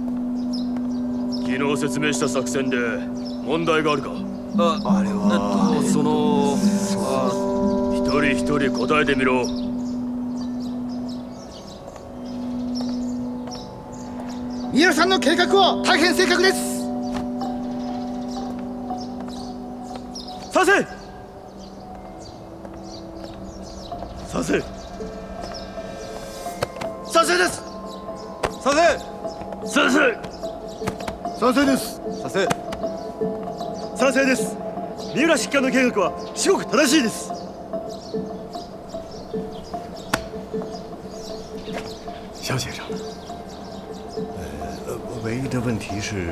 昨日説明した作戦で問題があるか。 あ、あれはえっとその一人一人答えてみろ。 宮野さんの計画は大変正確です。 賛成。賛成。賛成です。 賛成。 賛成。 賛成です。 賛成。賛成です。三浦執官の計画は至極正しいです。 肖先生，呃，唯一的问题是，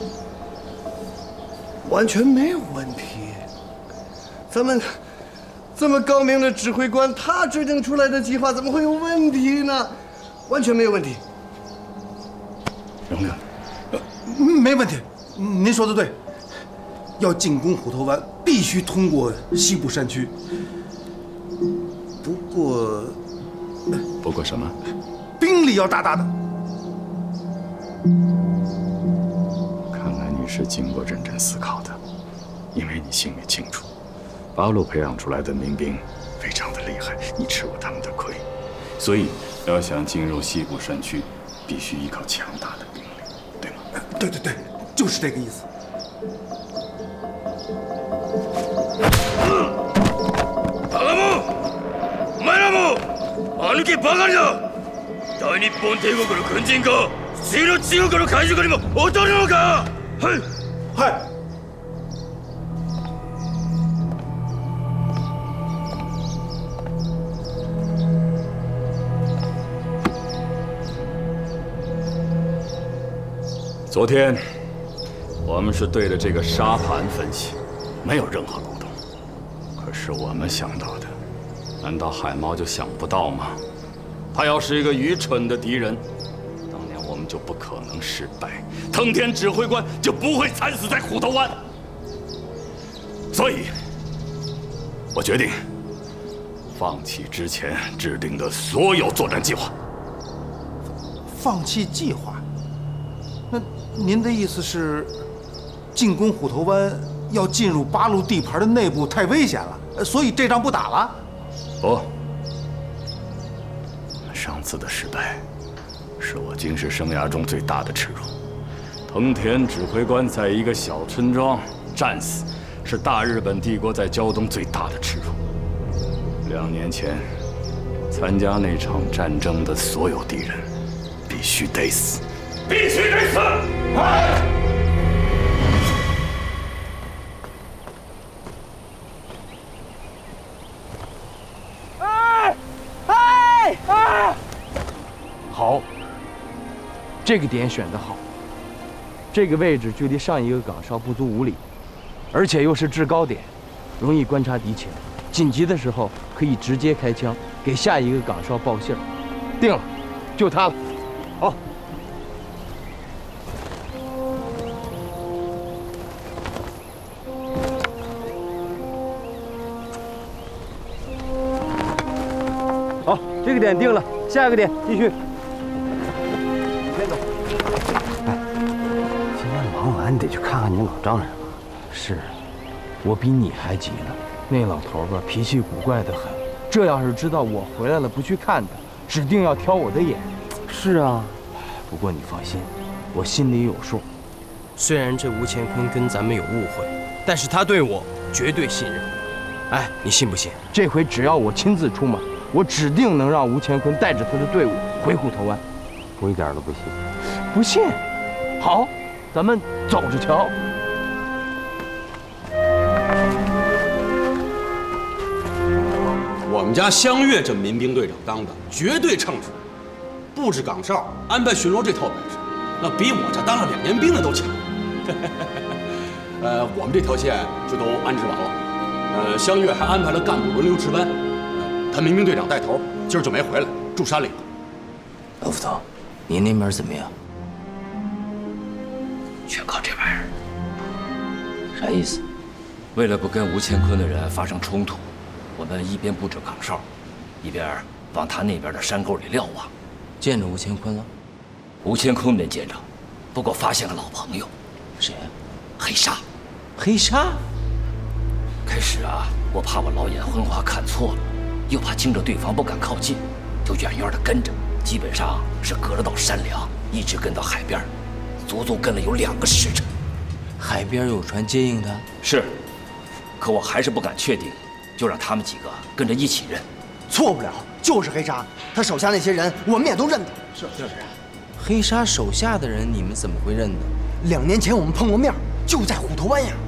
完全没有问题。咱们这么高明的指挥官，他制定出来的计划怎么会有问题呢？完全没有问题。 荣哥，呃，没问题，您说的对。要进攻虎头湾，必须通过西部山区。不过， 不过什么？ 兵力要大大的。 看来你是经过认真思考的，因为你心里清楚，八路培养出来的民兵非常的厉害，你吃过他们的亏，所以要想进入西部山区，必须依靠强大的兵力，对吗？ 对对对，就是这个意思。 バカ者！お前らも間抜けばかりだ！大日本帝国の軍人か次の中国の海賊にも劣るのか！はいはい。 昨天我们是对着这个沙盘分析，没有任何漏洞。可是我们想到的，难道海猫就想不到吗？他要是一个愚蠢的敌人，当年我们就不可能失败，藤田指挥官就不会惨死在虎头湾。所以，我决定放弃之前制定的所有作战计划。 放弃计划？那您的意思是，进攻虎头湾要进入八路地盘的内部太危险了，所以这仗不打了？ 不，上次的失败是我军事生涯中最大的耻辱。藤田指挥官在一个小村庄战死， 是大日本帝国在胶东最大的耻辱。两年前，参加那场战争的所有敌人，必须得死，必须得死！哎！ 哎哎哎！好，这个点选得好。这个位置距离上一个岗哨不足五里，而且又是制高点，容易观察敌情。紧急的时候可以直接开枪，给下一个岗哨报信儿。定了，就它了。好。好，这个点定了，下一个点继续。先走。 哎，今天忙完你得去看看你老丈人了。 是，我比你还急呢。那老头吧，脾气古怪得很。这要是知道我回来了不去看他，指定要挑我的眼。 是啊， 不过你放心，我心里有数。虽然这吴乾坤跟咱们有误会，但是他对我绝对信任。哎，你信不信？这回只要我亲自出马，我指定能让吴乾坤带着他的队伍回虎头湾。 我一点都不信。 不信？好，咱们走着瞧。 我们家湘月这民兵队长当的绝对称职，布置岗哨、安排巡逻这套本事，那比我这当了两年兵的都强。呃，我们这条线就都安置完了。呃，湘月还安排了干部轮流值班，呃、他民兵队长带头，今儿就没回来，住山里了。 老副头，您那边怎么样？ 全靠这玩意儿。 啥意思？ 为了不跟吴乾坤的人发生冲突，我们一边布置岗哨，一边往他那边的山沟里瞭望。 见着吴乾坤了？ 吴乾坤没见着，不过发现个老朋友。 谁呀？ 黑沙。 黑沙？ 开始啊，我怕我老眼昏花看错了，又怕惊着对方不敢靠近，就远远的跟着。基本上是隔着道山梁，一直跟到海边，足足跟了有两个时辰。 海边有船接应他？ 是，可我还是不敢确定。就让他们几个跟着一起认， 错不了，就是黑沙，他手下那些人我们也都认得。 是是是，黑沙手下的人你们怎么会认得？ 两年前我们碰过面，就在虎头湾呀。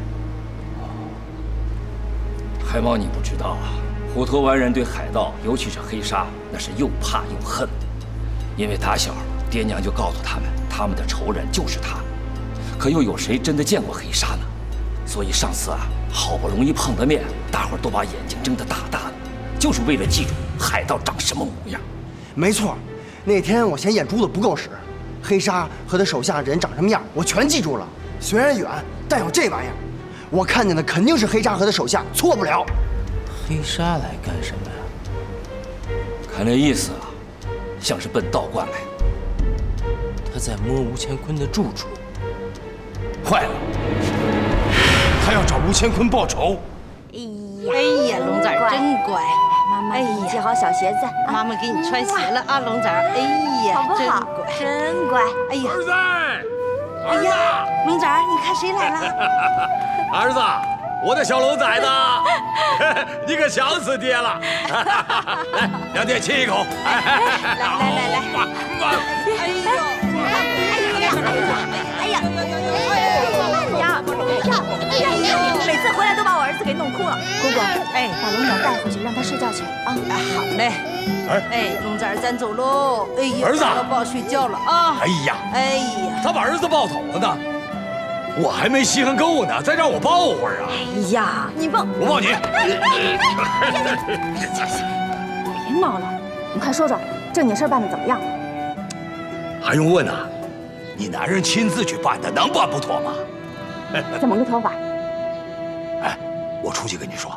海猫，你不知道啊，虎头湾人对海盗，尤其是黑沙，那是又怕又恨的。因为打小爹娘就告诉他们，他们的仇人就是他。可又有谁真的见过黑沙呢？所以上次啊，好不容易碰了面，大伙儿都把眼睛睁得大大的，就是为了记住海盗长什么模样。 没错，那天我嫌眼珠子不够使，黑沙和他手下人长什么样，我全记住了。虽然远，但有这玩意儿，我看见的肯定是黑沙和他手下，错不了。 黑沙来干什么呀？ 看那意思啊，像是奔道观来的。 他在摸吴乾坤的住处。 坏了！他要找吴乾坤报仇。 哎呀，哎呀，龙仔真乖，妈妈给你系好小鞋子，妈妈给你穿鞋了啊，龙仔。哎呀， 好不好？ 真乖， 真乖。 哎呀， 儿子， 哎呀，龙仔，你看谁来了？ 儿子，我的小龙崽子，你可想死爹了！来，让爹亲一口。 来来来来，哎呦，哎呀，哎呀，哎呀， 慢点！哎呀，哎呀，每次回来都把我儿子给弄哭了。姑姑，哎，把龙仔带回去，让他睡觉去啊。 好嘞。哎，龙仔，咱走喽。哎呀， 儿子， 不好睡觉了啊。 哎呀， 哎呀， 他把儿子抱走了呢，我还没稀罕够呢，再让我抱会儿啊。 哎呀，你抱， 我抱你。 别闹了，你快说说，正经事办的怎么样了？ 还用问啊？你男人亲自去办的，能办不妥吗？ 怎么个妥法？ 哎，我出去跟你说。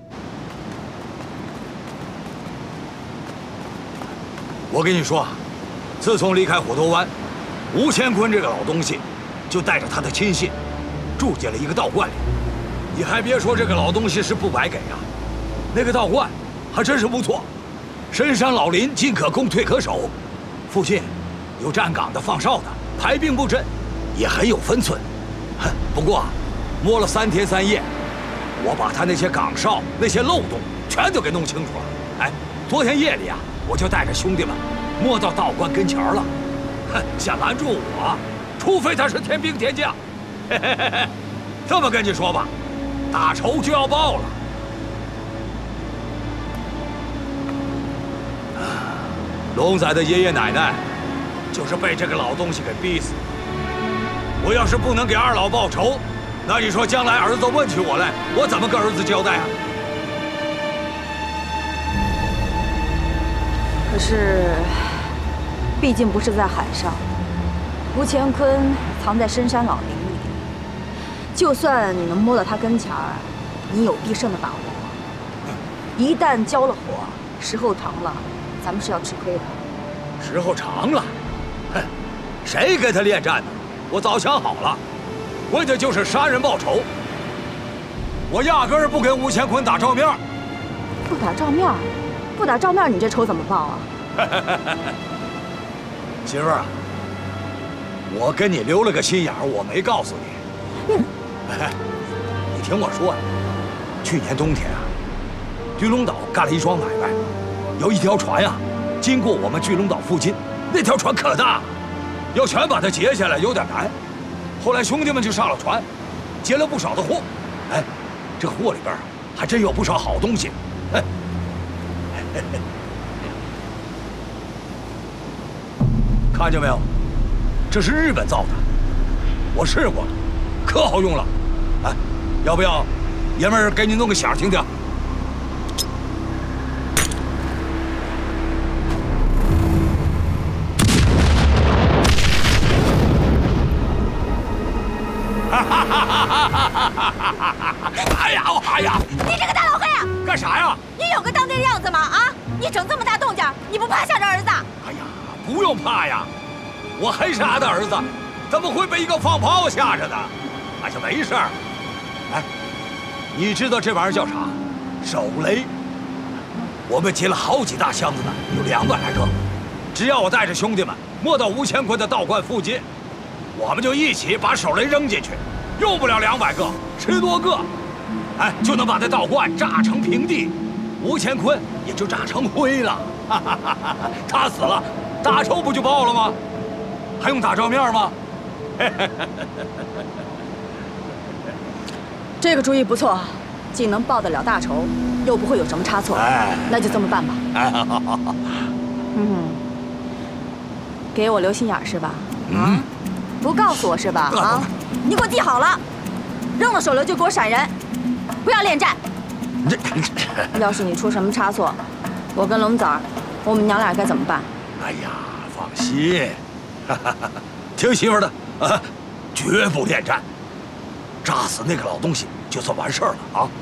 我跟你说，自从离开虎头湾，吴乾坤这个老东西，就带着他的亲信，住进了一个道观里。你还别说，这个老东西是不白给啊，那个道观还真是不错，深山老林，进可攻，退可守，附近有站岗的、放哨的，排兵布阵，也很有分寸。哼，不过摸了三天三夜， 我把他那些岗哨、那些漏洞全都给弄清楚了。哎，昨天夜里啊，我就带着兄弟们摸到道观跟前了。哼，想拦住我，除非他是天兵天将。嘿嘿嘿嘿，这么跟你说吧，大仇就要报了。龙仔的爷爷奶奶就是被这个老东西给逼死的。我要是不能给二老报仇，那你说将来儿子问起我来，我怎么跟儿子交代啊？ 可是，毕竟不是在海上，吴乾坤藏在深山老林里，就算你能摸到他跟前儿，你有必胜的把握吗？一旦交了火，时候长了，咱们是要吃亏的。 时候长了，哼，谁跟他恋战呢？我早想好了，为的就是杀人报仇。我压根儿不跟吴乾坤打照面。 不打照面？不打照面，你这仇怎么报啊？ 媳妇儿啊，我跟你留了个心眼儿，我没告诉你。哎，你听我说呀，去年冬天啊，巨龙岛干了一桩买卖，有一条船呀，经过我们巨龙岛附近，那条船可大，要全把它截下来有点难。后来兄弟们就上了船，截了不少的货。哎，这货里边啊，还真有不少好东西。哎，看见没有？这是日本造的，我试过了，可好用了。哎，要不要爷们儿给你弄个响听听？哎呀，我哎呀！ 你这个大老黑啊！ 干啥呀？ 你有个当爹的样子吗？啊！你整这么大动静，你不怕吓着儿子？ 哎呀，不用怕呀，我黑沙的儿子怎么会被一个放炮吓着的？哎呀，没事儿。哎，你知道这玩意儿叫啥？手雷。我们截了好几大箱子呢，有两百来个。只要我带着兄弟们摸到吴乾坤的道观附近，我们就一起把手雷扔进去，用不了两百个，十多个，哎，就能把那道观炸成平地，吴乾坤也就炸成灰了。哈哈哈哈，他死了，大仇不就报了吗？还用打照面吗？ 这个主意不错，既能报得了大仇，又不会有什么差错。哎，那就这么办吧。哎，好好好。嗯，给我留心眼是吧？嗯。不告诉我是吧？啊，你给我记好了，扔了手榴就给我闪人，不要恋战。要是你出什么差错，我跟龙子儿，我们娘俩该怎么办？ 哎呀，放心，听媳妇的啊，绝不恋战，炸死那个老东西就算完事儿了啊。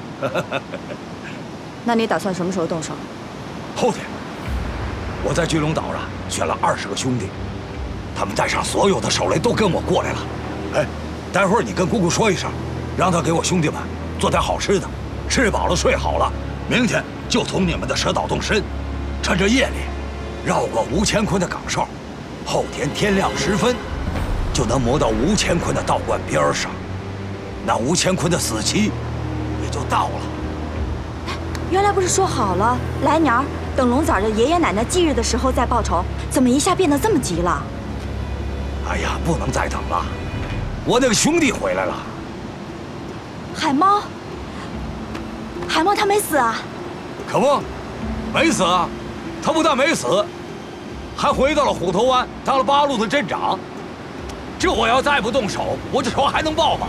那你打算什么时候动手？ 后天，我在巨龙岛上选了二十个兄弟。他们带上所有的手雷都跟我过来了，哎，待会儿你跟姑姑说一声，让他给我兄弟们做点好吃的，吃饱了睡好了，明天就从你们的蛇岛动身，趁着夜里绕过吴乾坤的岗哨，后天天亮时分就能摸到吴乾坤的道观边上，那吴乾坤的死期也就到了。 原来不是说好了来年儿等龙崽儿的爷爷奶奶忌日的时候再报仇，怎么一下变得这么急了？ 哎呀，不能再等了，我那个兄弟回来了。 海猫，海猫他没死啊？ 可不，没死啊，他不但没死，还回到了虎头湾当了八路的镇长。这我要再不动手，我这仇还能报吗？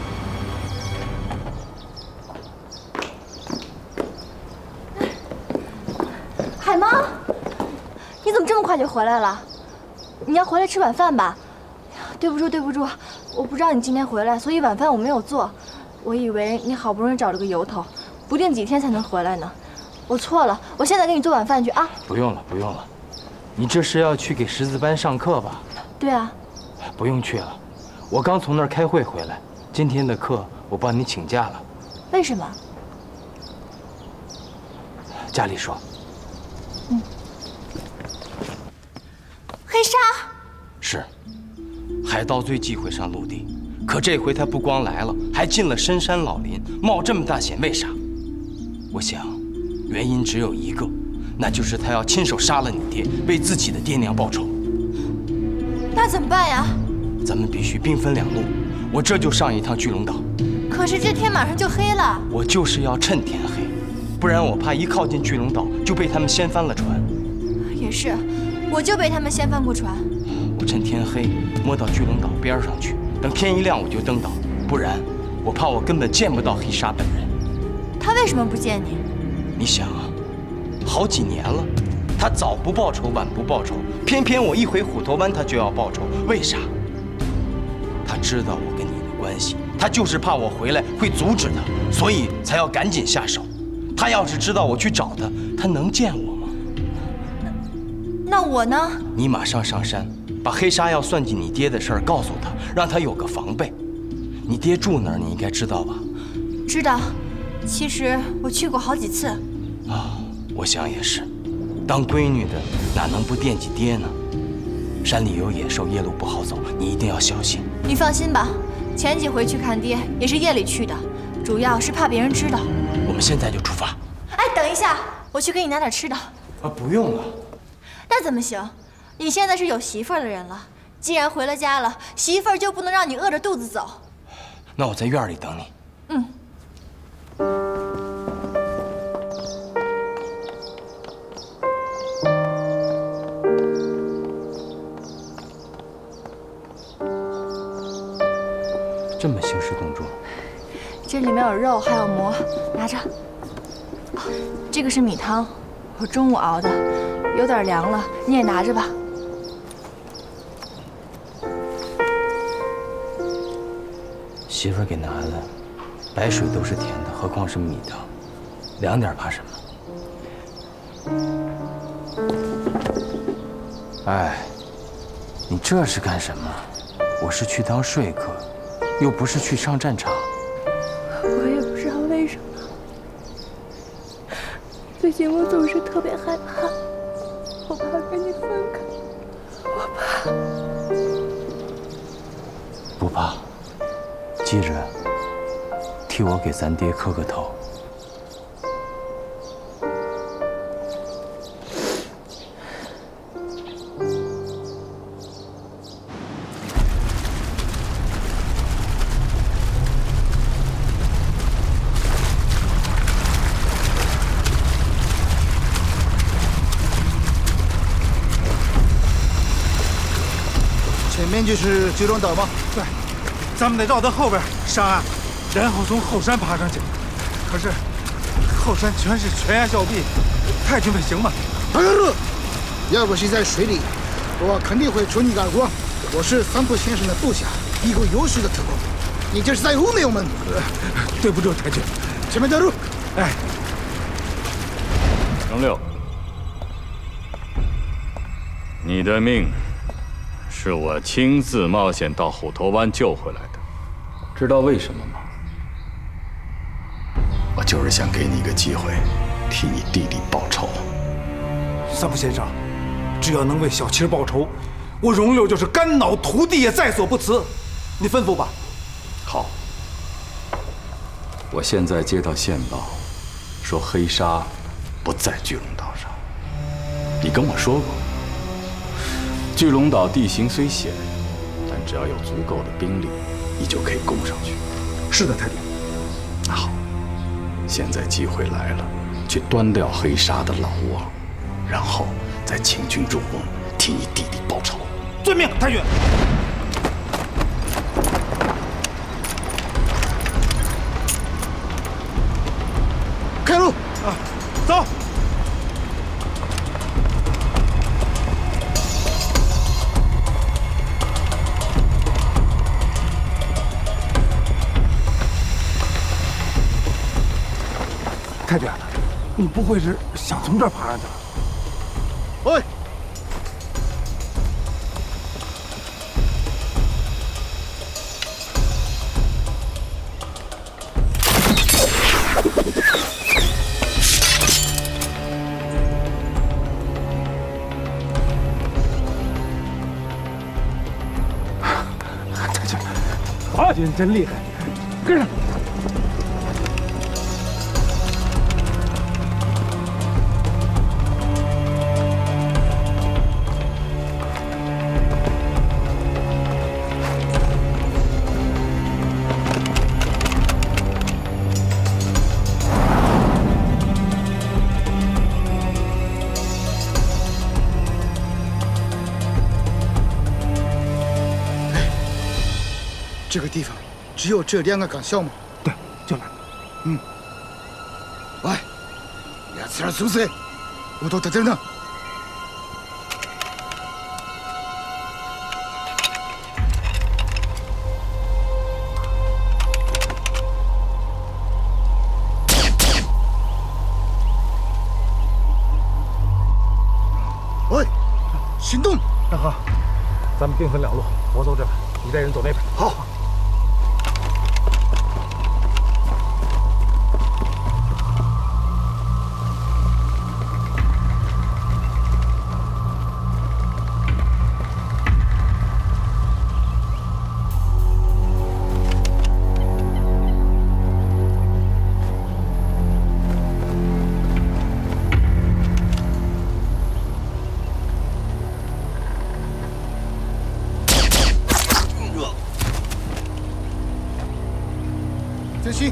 海猫，你怎么这么快就回来了？你要回来吃晚饭吧？对不住，对不住，我不知道你今天回来，所以晚饭我没有做。我以为你好不容易找了个由头，不定几天才能回来呢。我错了，我现在给你做晚饭去啊。 不用了，不用了，你这是要去给识字班上课吧？ 对啊。 不用去了，我刚从那儿开会回来，今天的课我帮你请假了。 为什么？ 家里说。 嗯。黑沙。 是。海盗最忌讳上陆地， 可这回他不光来了，还进了深山老林，冒这么大险，为啥？我想，原因只有一个，那就是他要亲手杀了你爹，为自己的爹娘报仇。 那怎么办呀？ 咱们必须兵分两路，我这就上一趟巨龙岛。 可是这天马上就黑了。 我就是要趁天黑，不然我怕一靠近巨龙岛就被他们掀翻了船。 也是，我就被他们掀翻过船。 我趁天黑摸到巨龙岛边上去，等天一亮我就登岛，不然我怕我根本见不到黑沙本人。 他为什么不见你？ 你想啊，好几年了，他早不报仇晚不报仇，偏偏我一回虎头湾他就要报仇，为啥？他知道我跟你的关系，他就是怕我回来会阻止他，所以才要赶紧下手。他要是知道我去找他，他能见我吗？ 那我呢？ 你马上上山，把黑沙要算计你爹的事儿告诉他，让他有个防备。你爹住哪儿，你应该知道吧？ 知道，其实我去过好几次。 啊，我想也是，当闺女的哪能不惦记爹呢？山里有野兽，夜路不好走，你一定要小心。 你放心吧，前几回去看爹也是夜里去的，主要是怕别人知道。 我们现在就出发。 哎，等一下，我去给你拿点吃的。 啊，不用了。 那怎么行？你现在是有媳妇儿的人了，既然回了家了，媳妇儿就不能让你饿着肚子走。 那我在院里等你。 嗯。 这么兴师动众。 这里面有肉，还有馍，拿着。这个是米汤，我中午熬的，有点凉了，你也拿着吧。 媳妇儿给拿的，白水都是甜的，何况是米汤，凉点怕什么？哎，你这是干什么？我是去当说客，又不是去上战场。 我也不知道为什么，最近我总是特别害怕，我怕跟你分开，我怕。 不怕，记着，替我给咱爹磕个头。 前面就是巨龙岛吗？对，咱们得绕到后边上岸，然后从后山爬上去。可是后山全是悬崖峭壁，太军们行吗？ 大哥哥，要不是在水里，我肯定会除你而过。我是三浦先生的部下，一个优秀的特工，你这是在污蔑我们。 呃、对不住，太君。 前面带路。 哎， 程六，你的命是我亲自冒险到虎头湾救回来的，知道为什么吗？我就是想给你一个机会，替你弟弟报仇。 三浦先生，只要能为小七儿报仇，我荣六就是肝脑涂地也在所不辞。你吩咐吧。 好，我现在接到线报，说黑沙不在巨龙岛上。你跟我说过，巨龙岛地形虽险，但只要有足够的兵力，你就可以攻上去。 是的，太君。 那好，现在机会来了，去端掉黑沙的老窝，然后再请君入瓮，替你弟弟报仇。 遵命，太君。 开路啊，走。太君，你不会是想从这儿爬上去吧？ 喂！ 太君，快！ 军真厉害，跟上。 这个地方只有这两个岗校吗？ 对，就那。 嗯。喂，俩子儿出去，我都在这儿呢。喂，行动！ 大哥，咱们兵分两路，我走这边，你带人走那边。好。 前行。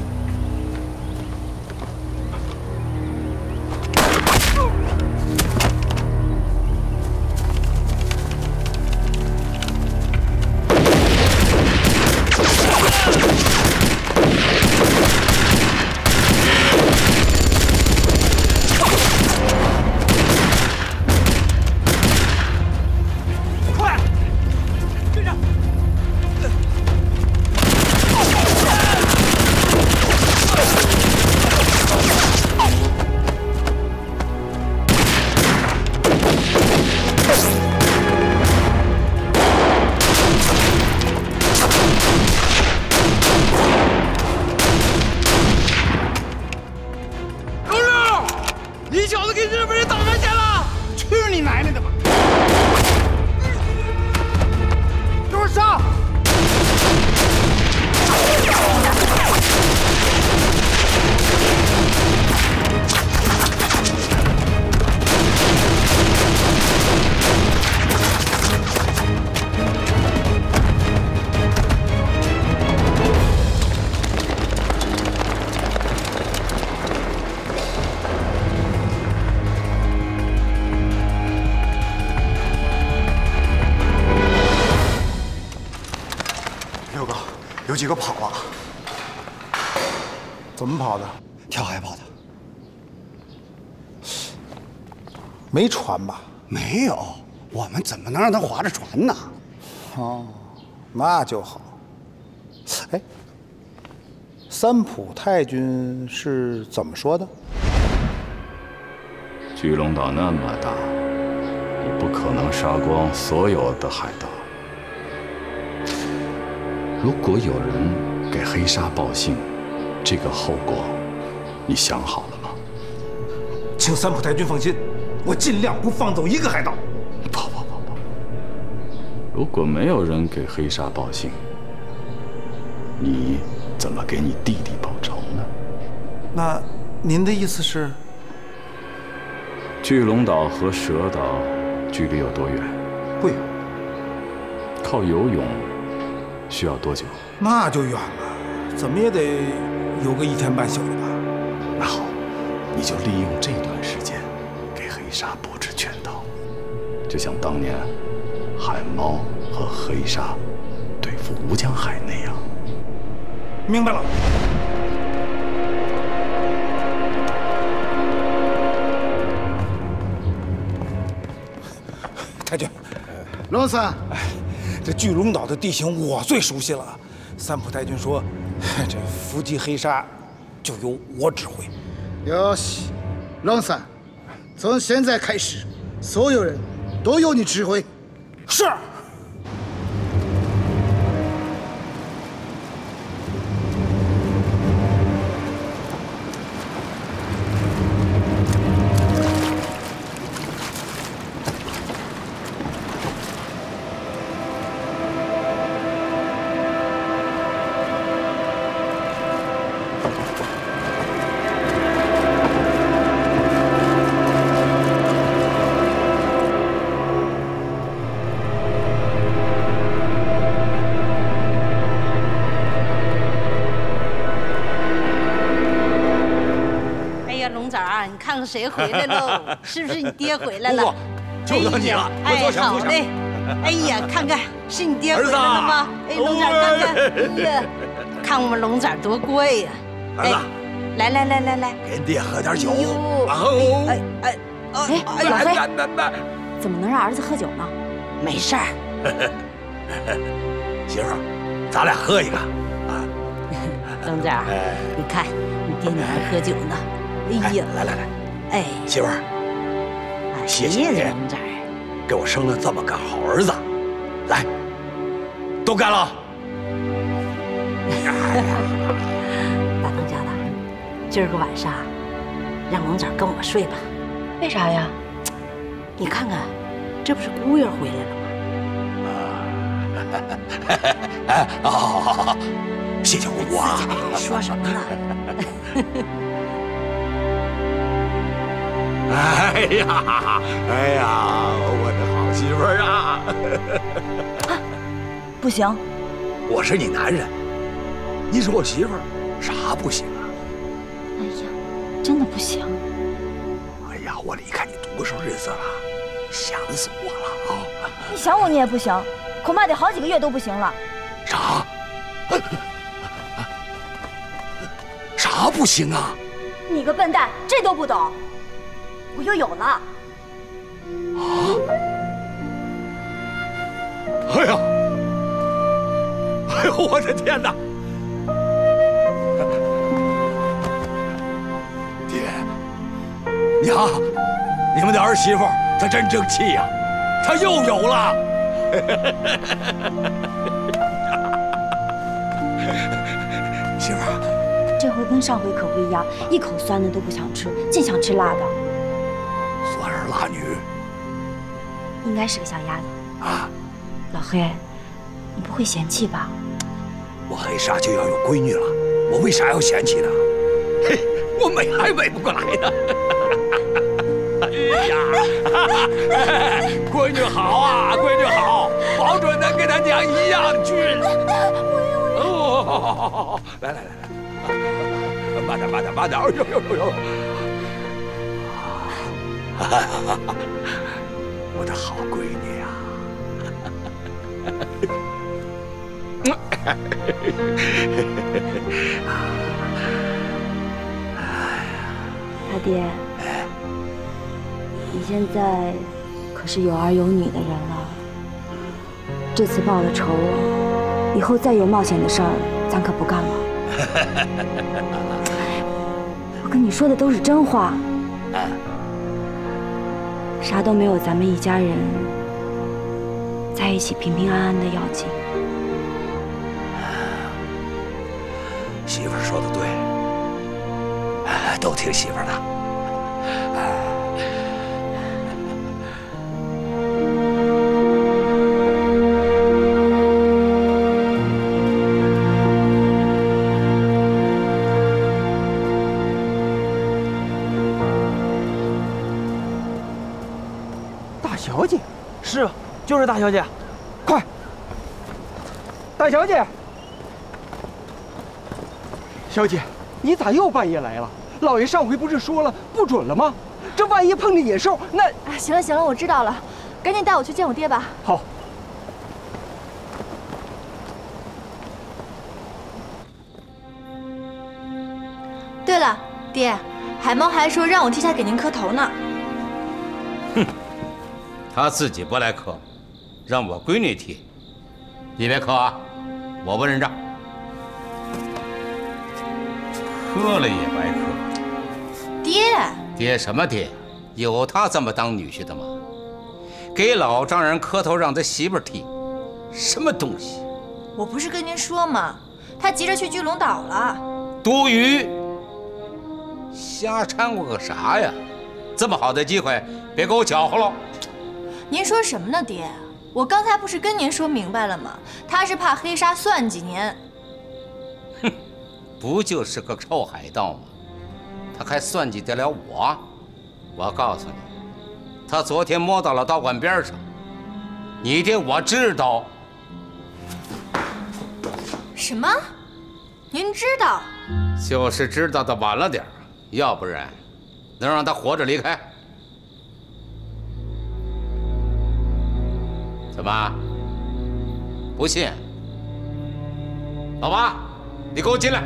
快，跟上！ 你小子给日本人挡着去了！去你奶奶的吧！给我上！ 六哥，有几个跑了， 怎么跑的？ 跳海跑的。 没船吧？ 没有，我们怎么能让他划着船呢？ 哦，那就好。哎，三浦太君是怎么说的？ 巨龙岛那么大，你不可能杀光所有的海盗。 如果有人给黑沙报信，这个后果，你想好了吗？ 请三浦太君放心，我尽量不放走一个海盗。 不不不不，如果没有人给黑沙报信，你怎么给你弟弟报仇呢？ 那您的意思是？ 巨龙岛和蛇岛距离有多远？ 不远。 靠游泳。 需要多久？ 那就远了，怎么也得有个一天半宿的吧。 那好，你就利用这段时间，给黑沙布置圈套，就像当年海猫和黑沙对付吴江海那样。 明白了。太君， 龙三。 这巨龙岛的地形我最熟悉了。三浦太君说，这伏击黑沙就由我指挥。 哟西，龙三，从现在开始，所有人都由你指挥。 是。 看看谁回来喽？是不是你爹回来了？ 姑姑，就等你了，快坐下，坐下。 好嘞。哎呀，看看是你爹回来了吗？哎，龙仔，看看，哎呀，看我们龙仔多乖呀！ 儿子， 来来来来来， 给爹喝点酒。 哦，哎哎哎，老黑，怎么能让儿子喝酒呢？ 没事儿。 媳妇儿，咱俩喝一个。 龙仔，你看你爹娘还喝酒呢。哎呀， 来来来， 哎， 媳妇儿，谢谢你， 龙仔， 给我生了这么个好儿子。来，都干了。 大当家的，今儿个晚上让龙仔跟我睡吧。 为啥呀？ 你看看，这不是姑爷回来了吗？ 哎，好好好好，谢谢姑姑啊！ 说什么呢？ 哎呀，哎呀，我的好媳妇儿啊！ 不行， 我是你男人，你是我媳妇儿，啥不行啊？ 哎呀，真的不行。 哎呀，我离开你多少日子了，想死我了啊！ 你想我你也不行，恐怕得好几个月都不行了。 啥？啥不行啊？ 你个笨蛋，这都不懂。我又有了。 啊！哎呀！哎呦，我的天哪！爹，娘，你们的儿媳妇她真争气呀，她又有了。媳妇儿， 这回跟上回可不一样，一口酸的都不想吃，净想吃辣的。 酸儿辣女， 应该是个小丫头啊。 老黑，你不会嫌弃吧？ 我黑纱就要有闺女了，我为啥要嫌弃呢？嘿，我美还美不过来呢。哎呀，闺女好啊，闺女好，保准能跟她娘一样俊。哦，好好好好好，来来来来，慢点慢点慢点，哎呦呦呦呦！我的好闺女呀！ 他爹，你现在可是有儿有女的人了。这次报了仇，以后再有冒险的事儿，咱可不干了。我跟你说的都是真话，啥都没有咱们一家人在一起平平安安的要紧。 媳妇儿说的对，都听媳妇儿的。 大小姐，是，就是大小姐，快！大小姐，小姐，你咋又半夜来了？老爷上回不是说了不准了吗？这万一碰着野兽，那…… 啊，行了行了，我知道了，赶紧带我去见我爹吧。 好。 对了，爹，海猫还说让我替他给您磕头呢。 哼，他自己不来磕，让我闺女替。你别磕啊，我不认账。磕了也白磕。 爹， 爹什么爹？有他这么当女婿的吗？给老丈人磕头让他媳妇儿替，什么东西？ 我不是跟您说吗？他急着去巨龙岛了。 多余。瞎掺和个啥呀？这么好的机会，别给我搅和了。 您说什么呢，爹？我刚才不是跟您说明白了吗？他是怕黑纱算计您。 哼，不就是个臭海盗吗？他还算计得了我？我告诉你，他昨天摸到了道观边上，你爹我知道。 什么？您知道？ 就是知道的晚了点儿，要不然能让他活着离开？怎么？不信？老八，你给我进来。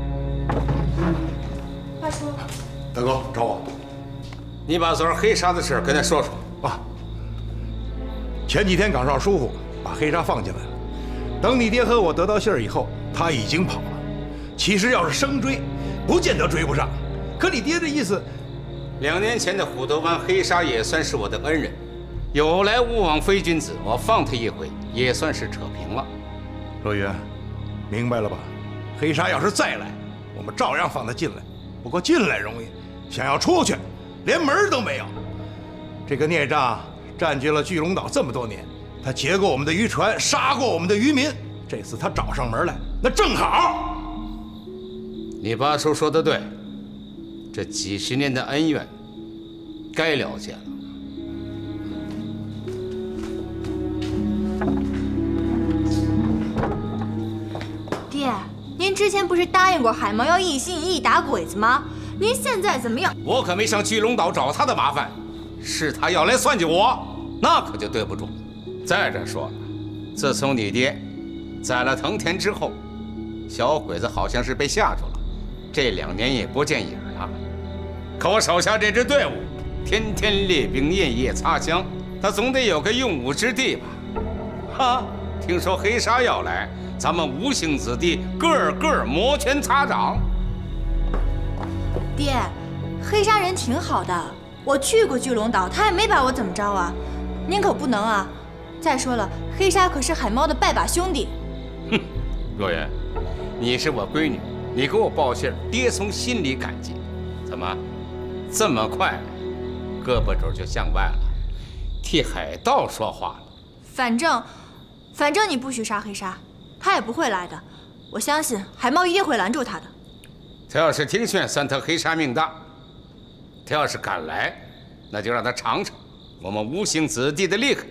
大叔， 大哥找我。 你把昨儿黑纱的事跟他说说。 啊，前几天岗上叔父把黑纱放进来了。等你爹和我得到信儿以后，他已经跑了。其实要是生追，不见得追不上。可你爹的意思， 两年前的虎头湾黑纱也算是我的恩人，有来无往非君子，我放他一回也算是扯平了。 若云，明白了吧？黑纱要是再来，我们照样放他进来。不过进来容易，想要出去，连门都没有。这个孽障占据了巨龙岛这么多年，他劫过我们的渔船，杀过我们的渔民。这次他找上门来，那正好。 你八叔说的对，这几十年的恩怨，该了结了。 爹，您之前不是答应过海猫要一心一意打鬼子吗？您现在怎么样？ 我可没上巨龙岛找他的麻烦，是他要来算计我，那可就对不住了。再者说了，自从你爹宰了藤田之后，小鬼子好像是被吓住了，这两年也不见影了。可我手下这支队伍，天天列兵，夜夜擦枪，他总得有个用武之地吧？哈，听说黑纱要来，咱们无姓子弟个个摩拳擦掌。 爹，黑纱人挺好的，我去过巨龙岛，他也没把我怎么着啊。您可不能啊！再说了，黑纱可是海猫的拜把兄弟。 哼，若云，你是我闺女，你给我报信，爹从心里感激。怎么，这么快，胳膊肘就向外了，替海盗说话了？ 反正，反正你不许杀黑纱，他也不会来的。我相信海猫一定会拦住他的。 他要是听劝，算他黑纱命大；他要是敢来，那就让他尝尝我们无姓子弟的厉害。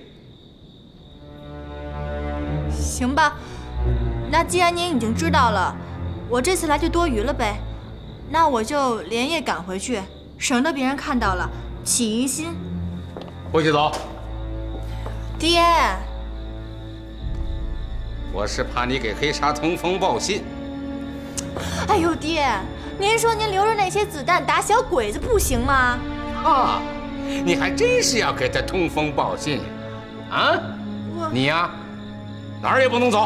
行吧，那既然您已经知道了，我这次来就多余了呗。那我就连夜赶回去，省得别人看到了起疑心。 不许走！ 爹， 我是怕你给黑纱通风报信。 哎呦，爹，您说您留着那些子弹打小鬼子不行吗？ 啊，你还真是要给他通风报信呀？啊，你呀，哪儿也不能走。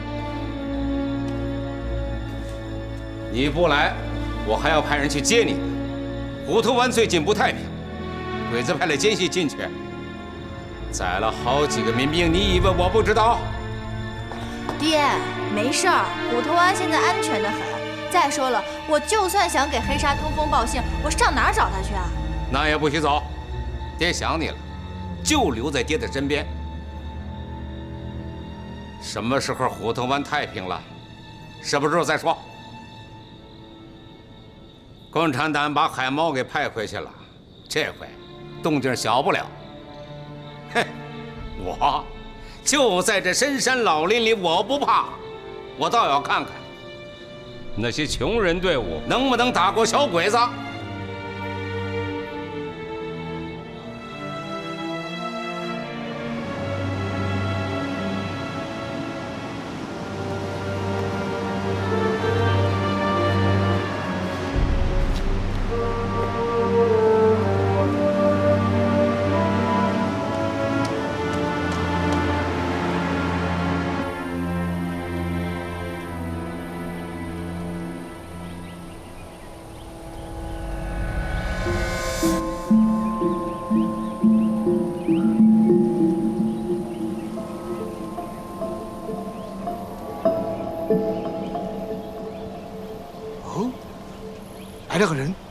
你不来，我还要派人去接你。虎头湾最近不太平，鬼子派了奸细进去，宰了好几个民兵。你以为我不知道？ 爹，没事儿，虎头湾现在安全得很。再说了，我就算想给黑纱通风报信，我上哪儿找他去啊？ 那也不许走，爹想你了，就留在爹的身边。什么时候虎头湾太平了，什么时候再说。共产党把海猫给派回去了，这回动静小不了。嘿，我就在这深山老林里，我不怕，我倒要看看那些穷人队伍能不能打过小鬼子。 来了个人。